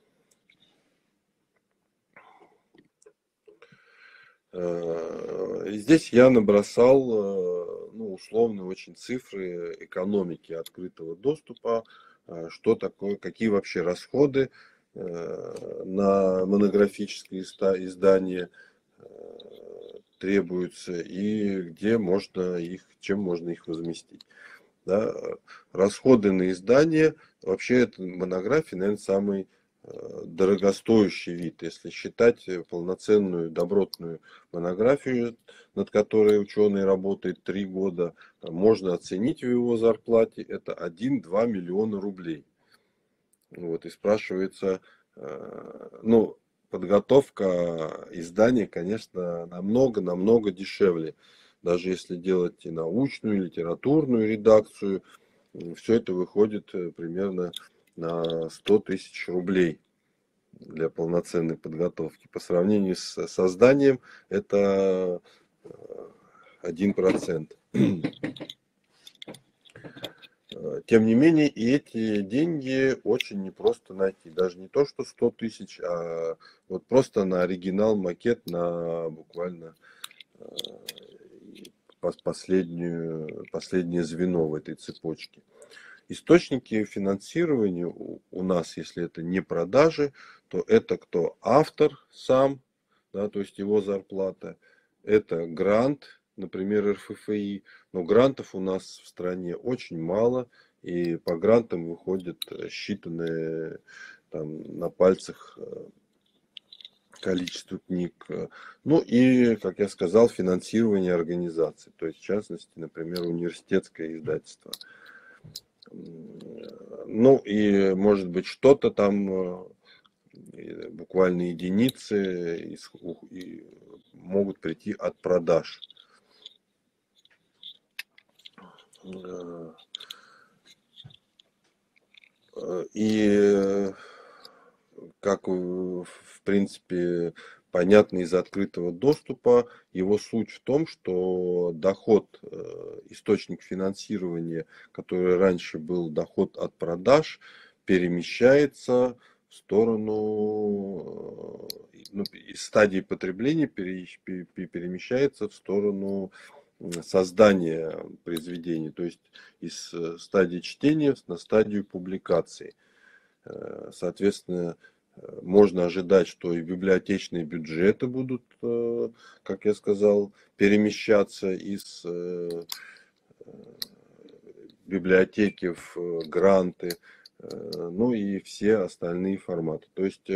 Здесь я набросал, ну, условно очень цифры экономики открытого доступа, что такое, какие вообще расходы на монографические издания требуются и где можно их, чем можно их возместить. Да? Расходы на издание, вообще это монография, наверное, самый дорогостоящий вид. Если считать полноценную добротную монографию, над которой ученый работает три года, можно оценить в его зарплате это один-два миллиона рублей. Вот, и спрашивается, ну, подготовка издания, конечно, намного-намного дешевле. Даже если делать и научную, и литературную редакцию, все это выходит примерно на сто тысяч рублей для полноценной подготовки. По сравнению с созданием это один процент. Тем не менее, и эти деньги очень непросто найти. Даже не то, что сто тысяч, а вот просто на оригинал, макет, на буквально последнюю, последнее звено в этой цепочке. Источники финансирования у нас, если это не продажи, то это кто? Автор сам, да, то есть его зарплата, это грант, например, эр эф эф и, но грантов у нас в стране очень мало, и по грантам выходят считанные там, на пальцах количеству книг. Ну и, как я сказал, финансирование организаций, то есть в частности, например, университетское издательство. Ну и может быть что-то там, буквально единицы могут прийти от продаж. И как в принципе понятно из открытого доступа, его суть в том, что доход, источник финансирования, который раньше был доход от продаж, перемещается в сторону, ну, из стадии потребления перемещается в сторону создания произведений, то есть из стадии чтения на стадию публикации. Соответственно, можно ожидать, что и библиотечные бюджеты будут, как я сказал, перемещаться из библиотеки в гранты, ну и все остальные форматы. То есть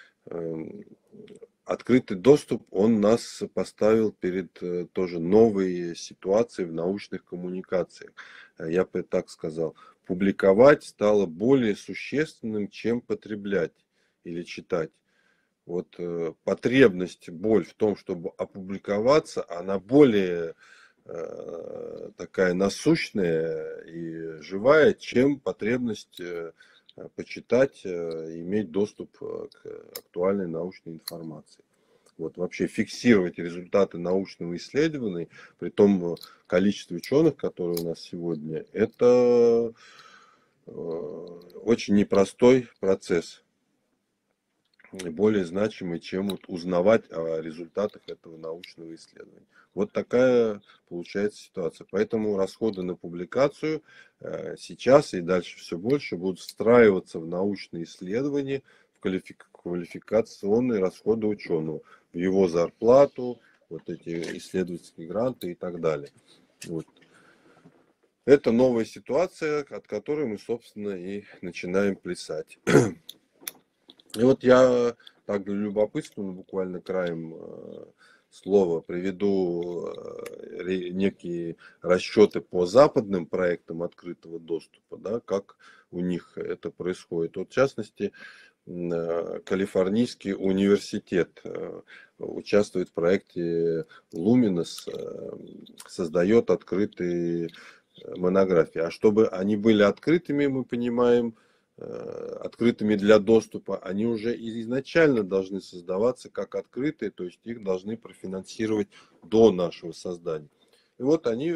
открытый доступ, он нас поставил перед тоже новой ситуацией в научных коммуникациях. Я бы так сказал. Публиковать стало более существенным, чем потреблять или читать. Вот э, потребность, боль в том, чтобы опубликоваться, она более э, такая насущная и живая, чем потребность э, почитать, э, иметь доступ к актуальной научной информации. Вот вообще фиксировать результаты научного исследования, при том количестве ученых, которые у нас сегодня, это очень непростой процесс, более значимый, чем вот узнавать о результатах этого научного исследования. Вот такая получается ситуация. Поэтому расходы на публикацию сейчас и дальше все больше будут встраиваться в научные исследования, в квалификационные расходы ученого, в его зарплату, вот эти исследовательские гранты и так далее. Вот. Это новая ситуация, от которой мы, собственно, и начинаем плясать. И вот я так для любопытства, ну, буквально краем слова приведу некие расчеты по западным проектам открытого доступа, да, как у них это происходит. Вот в частности, Калифорнийский университет участвует в проекте Luminous, создает открытые монографии. А чтобы они были открытыми, мы понимаем, открытыми для доступа, они уже изначально должны создаваться как открытые, то есть их должны профинансировать до нашего создания. И вот они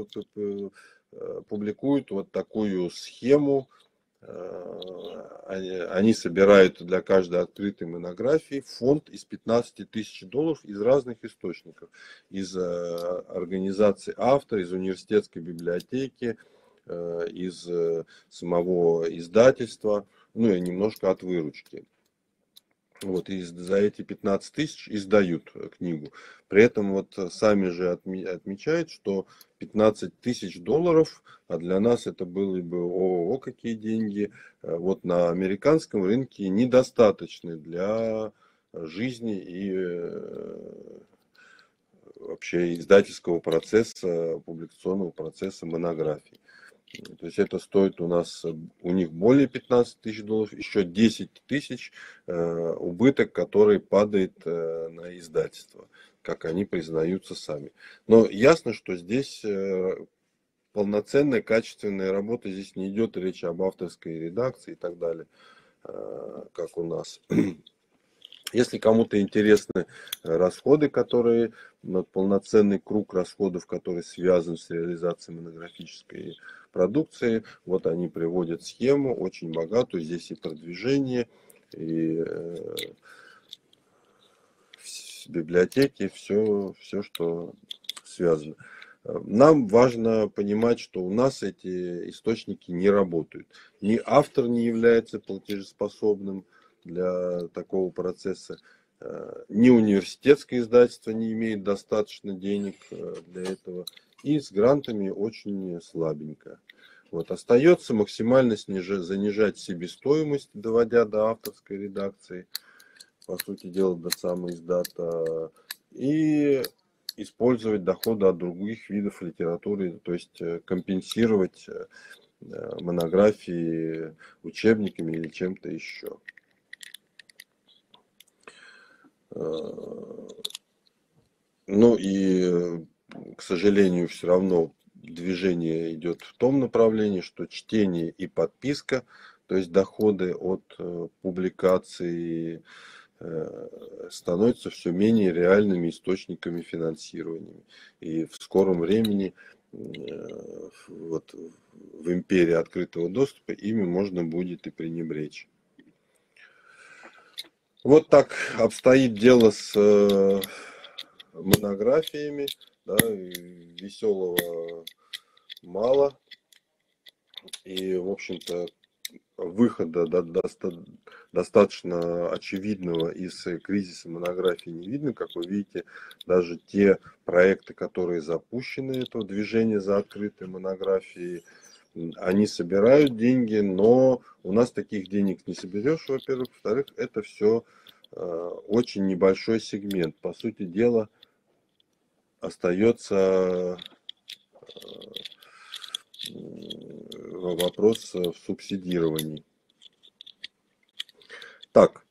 публикуют вот такую схему. Они собирают для каждой открытой монографии фонд из пятнадцати тысяч долларов из разных источников. Из организации автора, из университетской библиотеки, из самого издательства, ну и немножко от выручки. Вот, и за эти пятнадцать тысяч издают книгу. При этом вот сами же отмечают, что пятнадцать тысяч долларов, а для нас это были бы ого-го какие деньги, вот на американском рынке недостаточны для жизни и вообще издательского процесса, публикационного процесса монографий. То есть это стоит у нас, у них более пятнадцати тысяч долларов, еще десять тысяч э, убыток, который падает э, на издательство, как они признаются сами. Но ясно, что здесь э, полноценная, качественная работа, здесь не идет речь об авторской редакции и так далее, э, как у нас. Если кому-то интересны расходы, которые, ну, полноценный круг расходов, который связан с реализацией монографической продукции, вот они приводят схему, очень богатую, здесь и продвижение, и э, библиотеки, все, все, что связано. Нам важно понимать, что у нас эти источники не работают. Ни автор не является платежеспособным для такого процесса, ни университетское издательство не имеет достаточно денег для этого, и с грантами очень слабенько. Вот. Остается максимально снижать, занижать себестоимость, доводя до авторской редакции. по сути дела, до самоиздата, и использовать доходы от других видов литературы, то есть компенсировать монографии учебниками или чем-то еще. Ну и, к сожалению, все равно движение идет в том направлении, что чтение и подписка, то есть доходы от публикаций, становятся все менее реальными источниками финансирования. И в скором времени вот, в империи открытого доступа ими можно будет и пренебречь. Вот так обстоит дело с монографиями, да, веселого мало, и, в общем-то, выхода до, до, достаточно очевидного из кризиса монографии не видно. Как вы видите, даже те проекты, которые запущены, это движение за открытые монографии, они собирают деньги, но у нас таких денег не соберешь, во-первых. Во-вторых, это все э, очень небольшой сегмент. По сути дела, остается э, вопрос в субсидировании. Так,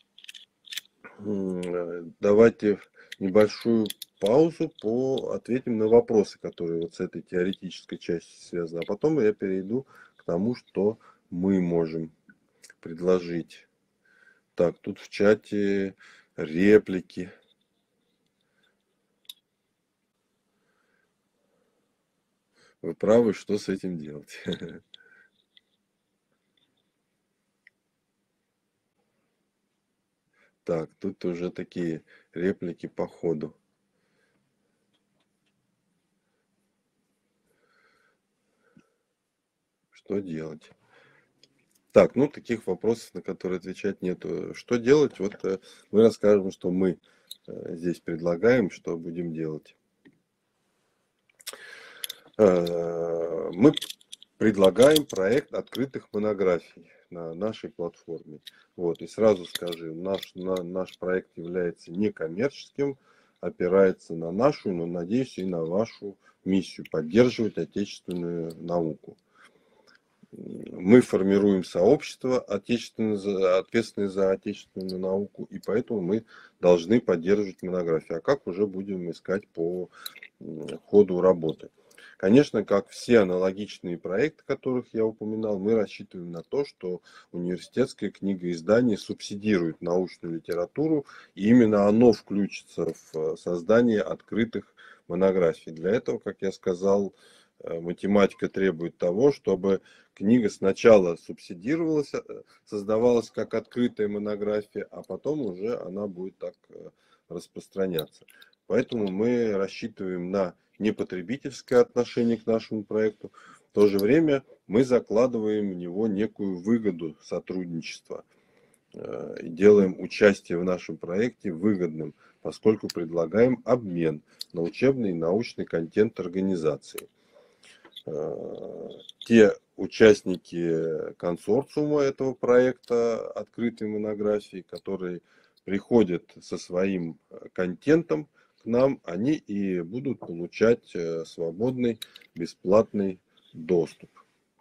давайте небольшую паузу, по ответим на вопросы, которые вот с этой теоретической частью связаны. А потом я перейду к тому, что мы можем предложить. Так, тут в чате реплики. Вы правы, что с этим делать? Так, тут уже такие реплики по ходу. Что делать? Так, ну таких вопросов, на которые отвечать нету. Что делать? Вот мы расскажем, что мы здесь предлагаем, что будем делать. Мы предлагаем проект открытых монографий на нашей платформе. Вот, и сразу скажу, наш, на, наш проект является некоммерческим, опирается на нашу, но, надеюсь, и на вашу миссию поддерживать отечественную науку. Мы формируем сообщество, ответственное за отечественную науку, и поэтому мы должны поддерживать монографии. А как уже будем искать по ходу работы? Конечно, как все аналогичные проекты, которых я упоминал, мы рассчитываем на то, что университетское книгоиздание субсидирует научную литературу, и именно оно включится в создание открытых монографий. Для этого, как я сказал, математика требует того, чтобы книга сначала субсидировалась, создавалась как открытая монография, а потом уже она будет так распространяться. Поэтому мы рассчитываем на непотребительское отношение к нашему проекту. В то же время мы закладываем в него некую выгоду сотрудничества и делаем участие в нашем проекте выгодным, поскольку предлагаем обмен на учебный и научный контент организации. Те участники консорциума этого проекта открытой монографии, которые приходят со своим контентом к нам, они и будут получать свободный бесплатный доступ.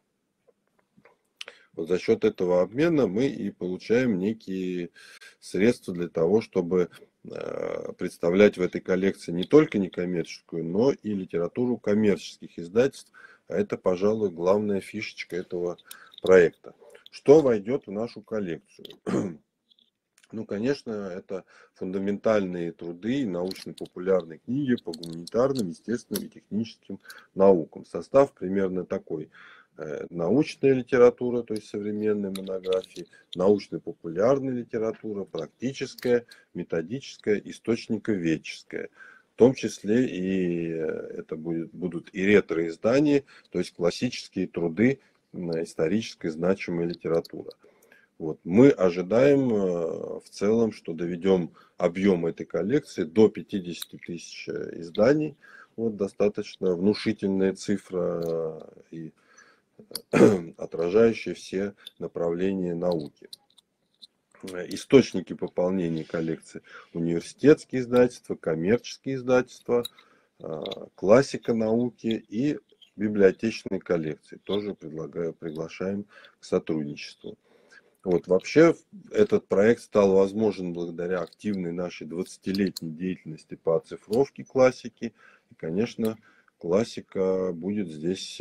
Вот за счет этого обмена мы и получаем некие средства для того, чтобы представлять в этой коллекции не только некоммерческую, но и литературу коммерческих издательств. А это, пожалуй, главная фишечка этого проекта. Что войдет в нашу коллекцию? Ну, конечно, это фундаментальные труды и научно-популярные книги по гуманитарным, естественным и техническим наукам. Состав примерно такой. Научная литература, то есть современные монографии, научно-популярная литература, практическая, методическая, источниковедческая. В том числе и это будет, будут и ретроиздания, то есть классические труды, исторической значимой литературы. Вот. Мы ожидаем в целом, что доведем объем этой коллекции до пятидесяти тысяч изданий. Вот достаточно внушительная цифра и отражающая все направления науки. источники пополнения коллекции: университетские издательства, коммерческие издательства, классика науки и библиотечные коллекции. Тоже предлагаю, приглашаем к сотрудничеству. Вот, вообще этот проект стал возможен благодаря активной нашей двадцатилетней деятельности по оцифровке классики. И, конечно, классика будет здесь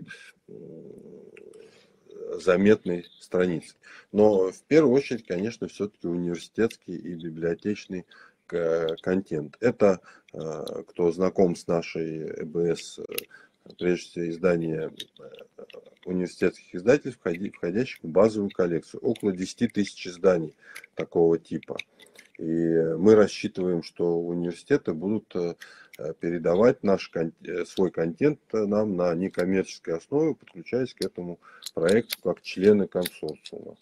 заметной страницей. Но в первую очередь, конечно, все-таки университетский и библиотечный контент. Это, кто знаком с нашей э бэ эс, прежде всего издание университетских издательств, входящих в базовую коллекцию. Около десяти тысяч изданий такого типа. И мы рассчитываем, что университеты будут передавать наш, свой контент нам на некоммерческой основе, подключаясь к этому проекту как члены консорциума.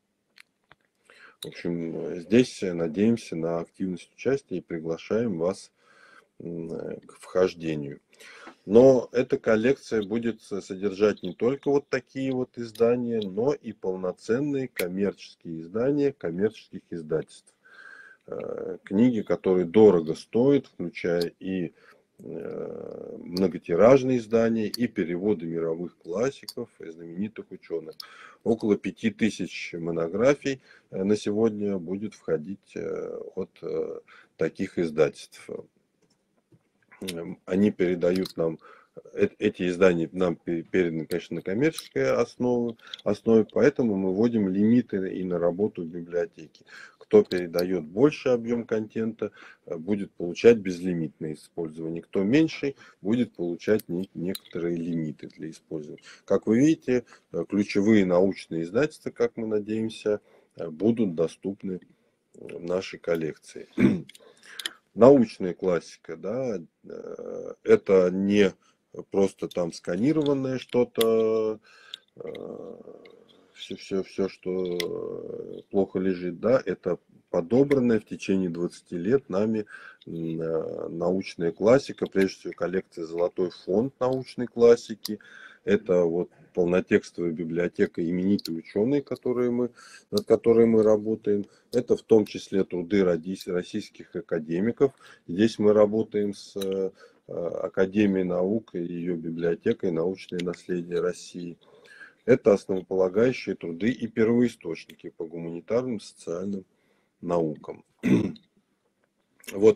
В общем, здесь надеемся на активность участия и приглашаем вас к вхождению. Но эта коллекция будет содержать не только вот такие вот издания, но и полноценные коммерческие издания коммерческих издательств. Книги, которые дорого стоят, включая и многотиражные издания, и переводы мировых классиков и знаменитых ученых. Около пяти тысяч монографий на сегодня будет входить от таких издательств. Они передают нам, эти издания нам переданы, конечно, на коммерческой основе, основе, поэтому мы вводим лимиты и на работу в библиотеке. Кто передает больший объем контента, будет получать безлимитное использование. Кто меньший, будет получать некоторые лимиты для использования. Как вы видите, ключевые научные издательства, как мы надеемся, будут доступны в нашей коллекции. Научная классика, да, это не просто там сканированное что-то, все, все, все, что плохо лежит, да, это подобранная в течение двадцати лет нами научная классика, прежде всего коллекция «Золотой фонд научной классики». Это вот полнотекстовая библиотека именитые ученые, которые мы, над которой мы работаем. Это в том числе труды российских академиков. Здесь мы работаем с Академией наук и ее библиотекой «Научное наследие России». Это основополагающие труды и первоисточники по гуманитарным и социальным наукам. Вот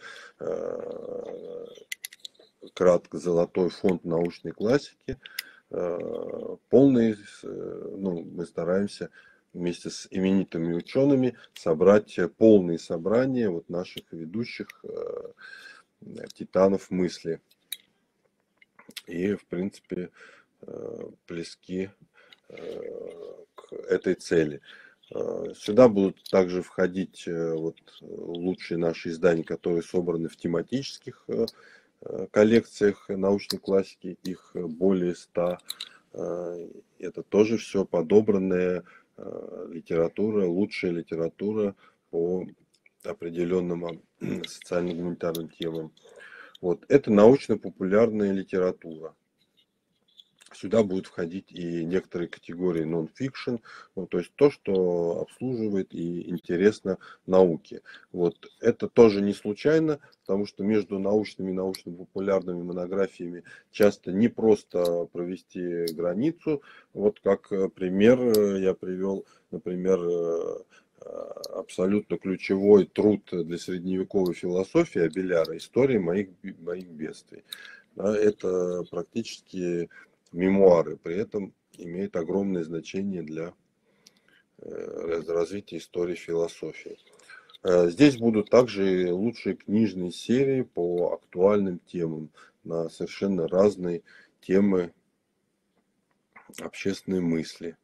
кратко «Золотой фонд научной классики». Полный, ну, мы стараемся вместе с именитыми учеными собрать полные собрания вот наших ведущих титанов мысли. И, в принципе, близки к этой цели. Сюда будут также входить вот лучшие наши издания, которые собраны в тематических коллекциях научной классики, их более ста. Это тоже все подобранная литература, лучшая литература по определенным социально-гуманитарным темам. Вот. Это научно-популярная литература. Сюда будут входить и некоторые категории non-fiction, ну, то есть то, что обслуживает и интересно науке. Вот. Это тоже не случайно, потому что между научными и научно-популярными монографиями часто не просто провести границу. Вот как пример я привел, например, абсолютно ключевой труд для средневековой философии Абеляра «История моих, моих бедствий». Это практически мемуары, при этом имеет огромное значение для развития истории философии. Здесь будут также лучшие книжные серии по актуальным темам на совершенно разные темы общественной мысли.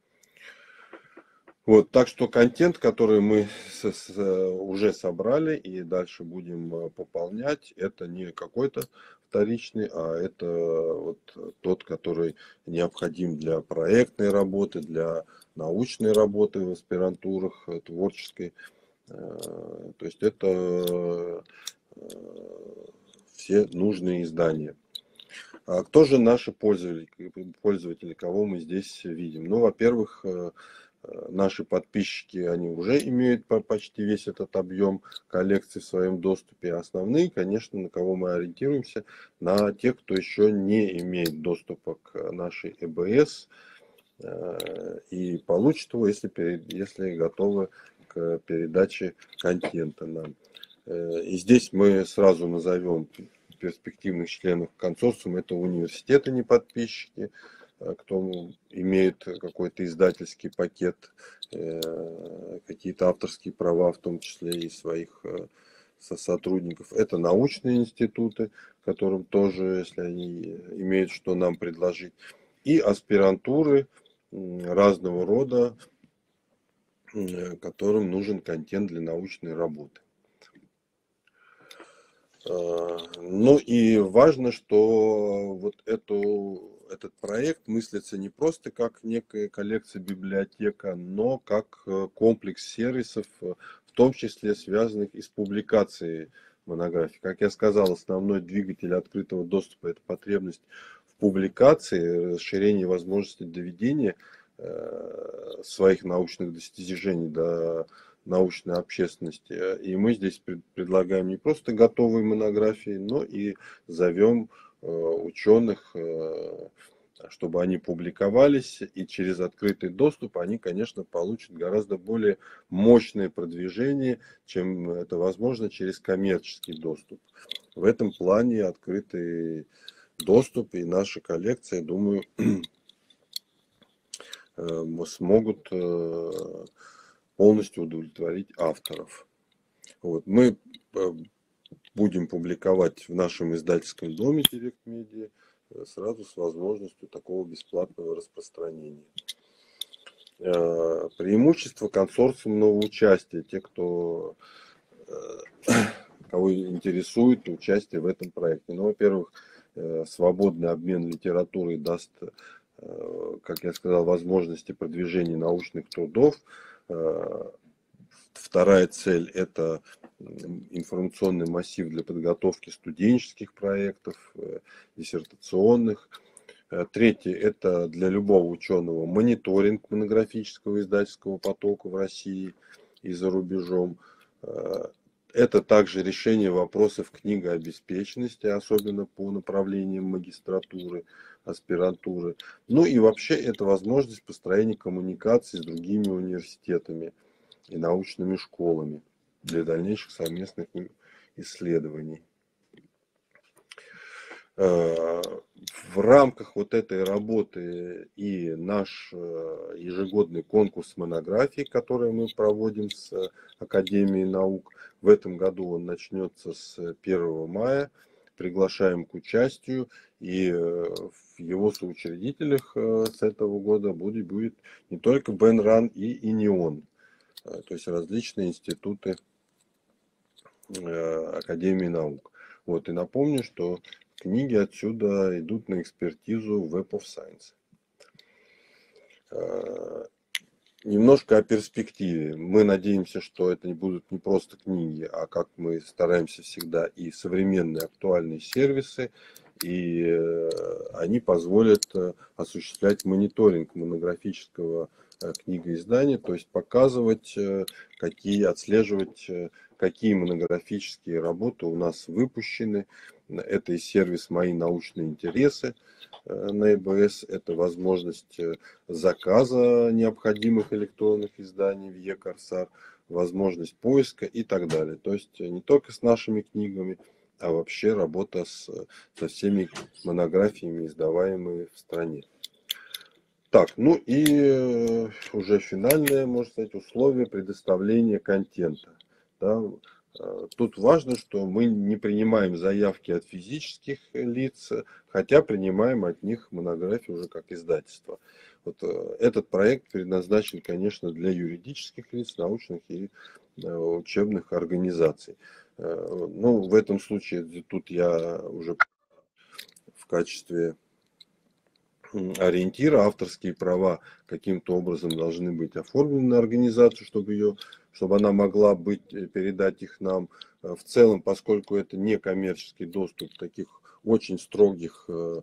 Вот, так что контент, который мы с, с, уже собрали и дальше будем пополнять, это не какой-то вторичный, а это вот тот, который необходим для проектной работы, для научной работы в аспирантурах, творческой. То есть это все нужные издания. А кто же наши пользователи, пользователи, кого мы здесь видим? Ну, во-первых, Наши подписчики, они уже имеют почти весь этот объем коллекций в своем доступе. Основные, конечно, на кого мы ориентируемся, на тех, кто еще не имеет доступа к нашей и бэ эс и получит его, если, если готовы к передаче контента нам. И здесь мы сразу назовем перспективных членов консорциума. Это университеты, не подписчики, кто имеет какой-то издательский пакет, какие-то авторские права, в том числе и своих сотрудников. Это научные институты, которым тоже, если они имеют что нам предложить. И аспирантуры разного рода, которым нужен контент для научной работы. Ну и важно, что вот эту, этот проект мыслится не просто как некая коллекция, библиотека, но как комплекс сервисов, в том числе связанных и с публикацией монографий. Как я сказал, основной двигатель открытого доступа – это потребность в публикации, расширение возможностей доведения своих научных достижений до научной общественности. И мы здесь предлагаем не просто готовые монографии, но и зовем ученых, чтобы они публиковались, и через открытый доступ они, конечно, получат гораздо более мощное продвижение, чем это возможно через коммерческий доступ. В этом плане открытый доступ и наша коллекция, думаю, смогут полностью удовлетворить авторов. Вот. Мы будем публиковать в нашем издательском доме Direct Media сразу с возможностью такого бесплатного распространения. Преимущество консорциумного участия. Те, кто, кого интересует участие в этом проекте. Ну, во-первых, свободный обмен литературой даст, как я сказал, возможности продвижения научных трудов. Вторая цель – это информационный массив для подготовки студенческих проектов, диссертационных. Третье – это для любого ученого мониторинг монографического издательского потока в России и за рубежом. Это также решение вопросов книгообеспеченности, особенно по направлениям магистратуры, аспирантуры. Ну и вообще это возможность построения коммуникации с другими университетами и научными школами для дальнейших совместных исследований. В рамках вот этой работы и наш ежегодный конкурс монографий, который мы проводим с Академией наук, в этом году он начнется с первого мая. Приглашаем к участию, и в его соучредителях с этого года будет, будет не только БНРАН и ИНИОН, то есть различные институты Академии наук. Вот, и напомню, что книги отсюда идут на экспертизу в Web of Science. Немножко о перспективе. Мы надеемся, что это не будут не просто книги, а, как мы стараемся всегда, и современные актуальные сервисы, и они позволят осуществлять мониторинг монографического книгоиздания, то есть показывать, какие, отслеживать, какие монографические работы у нас выпущены. Это и сервис «Мои научные интересы» на и бэ эс, это возможность заказа необходимых электронных изданий в e-Корсар, возможность поиска и так далее. То есть не только с нашими книгами, а вообще работа с, со всеми монографиями, издаваемыми в стране. Так, ну и уже финальное, можно сказать, условие предоставления контента. Да. Тут важно, что мы не принимаем заявки от физических лиц, хотя принимаем от них монографии уже как издательство. Вот этот проект предназначен, конечно, для юридических лиц, научных и учебных организаций. Ну, в этом случае тут я уже в качестве ориентира авторские права каким-то образом должны быть оформлены на организацию, чтобы ее, чтобы она могла быть, передать их нам. В целом, поскольку это не коммерческий доступ, таких очень строгих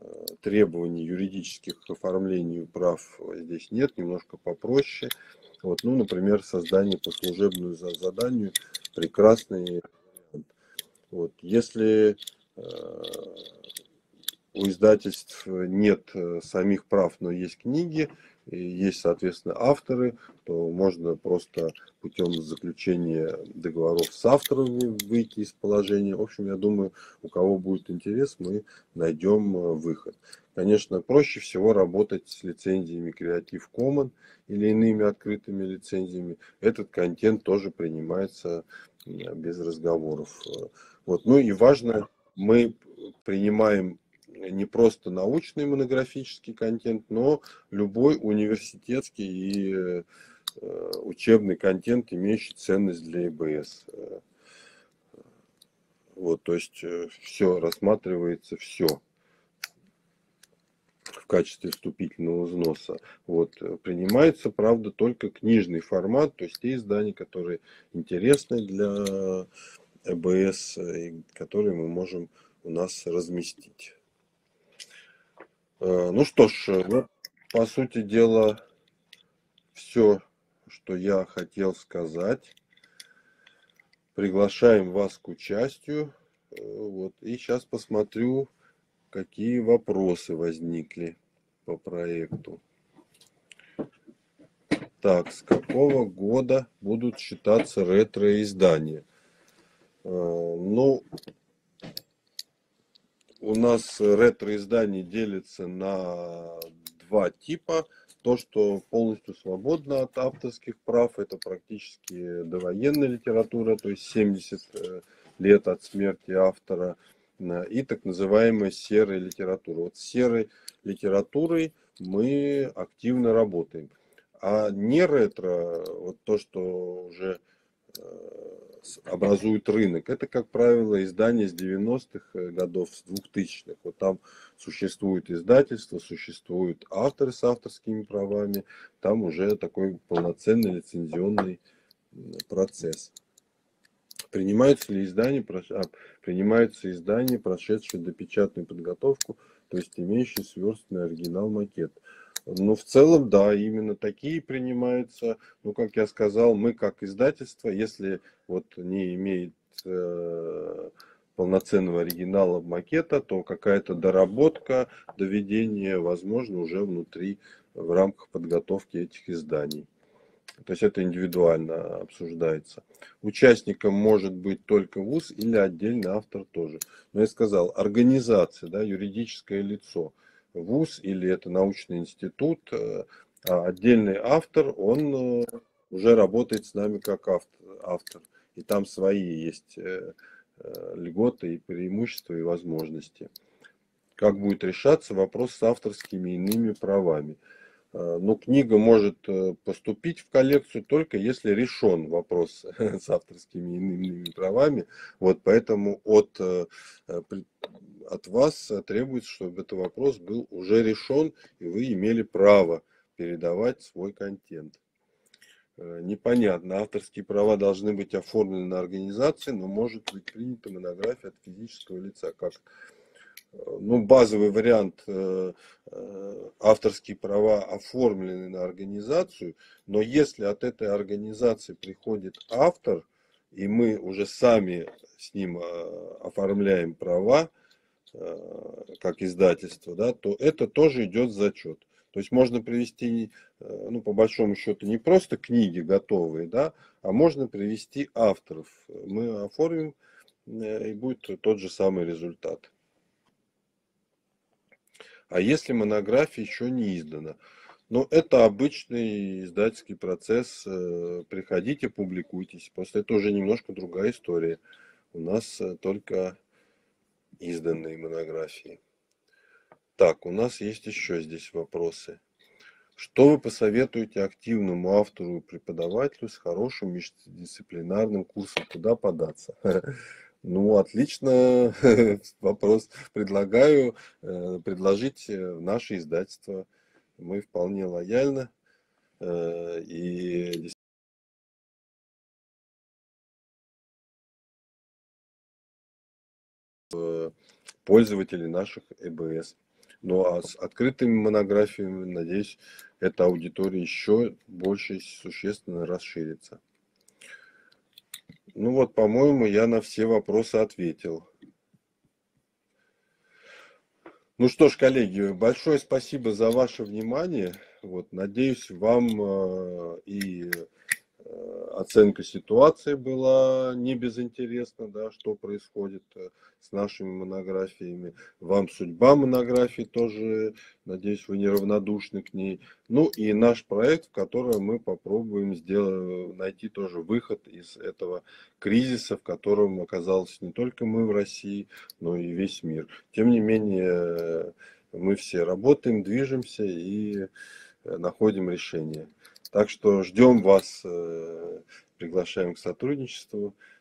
требований юридических к оформлению прав здесь нет, немножко попроще. Вот, ну, например, создание по служебному заданию прекрасный вариант. Вот, если э, у издательств нет самих прав, но есть книги, и есть, соответственно, авторы, то можно просто путем заключения договоров с авторами выйти из положения. В общем, я думаю, у кого будет интерес, мы найдем выход. Конечно, проще всего работать с лицензиями Creative Commons или иными открытыми лицензиями. Этот контент тоже принимается без разговоров. Вот. Ну и важно, мы принимаем не просто научный монографический контент, но любой университетский и э, учебный контент, имеющий ценность для ИБС. Вот, то есть э, все рассматривается, все в качестве вступительного взноса. Вот, принимается, правда, только книжный формат, то есть те издания, которые интересны для ЭБС, и которые мы можем у нас разместить. Ну что ж, вот, по сути дела, все, что я хотел сказать. Приглашаем вас к участию. Вот, и сейчас посмотрю, какие вопросы возникли по проекту. Так, с какого года будут считаться ретро-издания? Ну, у нас ретро-издание делится на два типа. То, что полностью свободно от авторских прав, это практически довоенная литература, то есть семьдесят лет от смерти автора, и так называемая серая литература. Вот с серой литературой мы активно работаем. А не ретро, вот то, что уже образует рынок, это, как правило, издания с девяностых годов, с двухтысячных. Вот там существует издательство, существуют авторы с авторскими правами, там уже такой полноценный лицензионный процесс. Принимаются ли издания, а, принимаются издания, прошедшие допечатную подготовку, то есть имеющие сверстный оригинал-макет? Ну, в целом, да, именно такие принимаются. Ну, как я сказал, мы как издательство, если вот не имеет э, полноценного оригинала макета, то какая-то доработка, доведение возможно уже внутри, в рамках подготовки этих изданий. То есть это индивидуально обсуждается. Участником может быть только вуз или отдельный автор тоже. Но я сказал, организация, да, юридическое лицо. Вуз или это научный институт, а отдельный автор, он уже работает с нами как автор. И там свои есть льготы и преимущества и возможности. Как будет решаться вопрос с авторскими и иными правами? Но книга может поступить в коллекцию только если решен вопрос с авторскими и иными правами. Вот поэтому от, от вас требуется, чтобы этот вопрос был уже решен, и вы имели право передавать свой контент. Непонятно, авторские права должны быть оформлены на организации, но может быть принята монография от физического лица. Как Ну, базовый вариант, авторские права оформлены на организацию, но если от этой организации приходит автор, и мы уже сами с ним оформляем права, как издательство, да, то это тоже идет в зачет. То есть можно привести, ну, по большому счету, не просто книги готовые, да, а можно привести авторов. Мы оформим, и будет тот же самый результат. А если монография еще не издана? Ну, это обычный издательский процесс. Приходите, публикуйтесь. Просто это уже немножко другая история. У нас только изданные монографии. Так, у нас есть еще здесь вопросы. Что вы посоветуете активному автору и преподавателю с хорошим междисциплинарным курсом? Куда податься? Ну, отлично вопрос. Предлагаю предложить наше издательство. Мы вполне лояльны и пользователи наших ЭБС. Ну а с открытыми монографиями, надеюсь, эта аудитория еще больше существенно расширится. Ну вот, по-моему, я на все вопросы ответил. Ну что ж, коллеги, большое спасибо за ваше внимание. Вот, надеюсь, вам э, и э, оценка ситуации была не безинтересна, да, что происходит э, с нашими монографиями. Вам судьба монографии тоже, надеюсь, вы неравнодушны к ней. Ну и наш проект, в котором мы попробуем сделать, найти тоже выход из этого кризиса, в котором оказались не только мы в России, но и весь мир. Тем не менее, мы все работаем, движемся и находим решение. Так что ждем вас, приглашаем к сотрудничеству.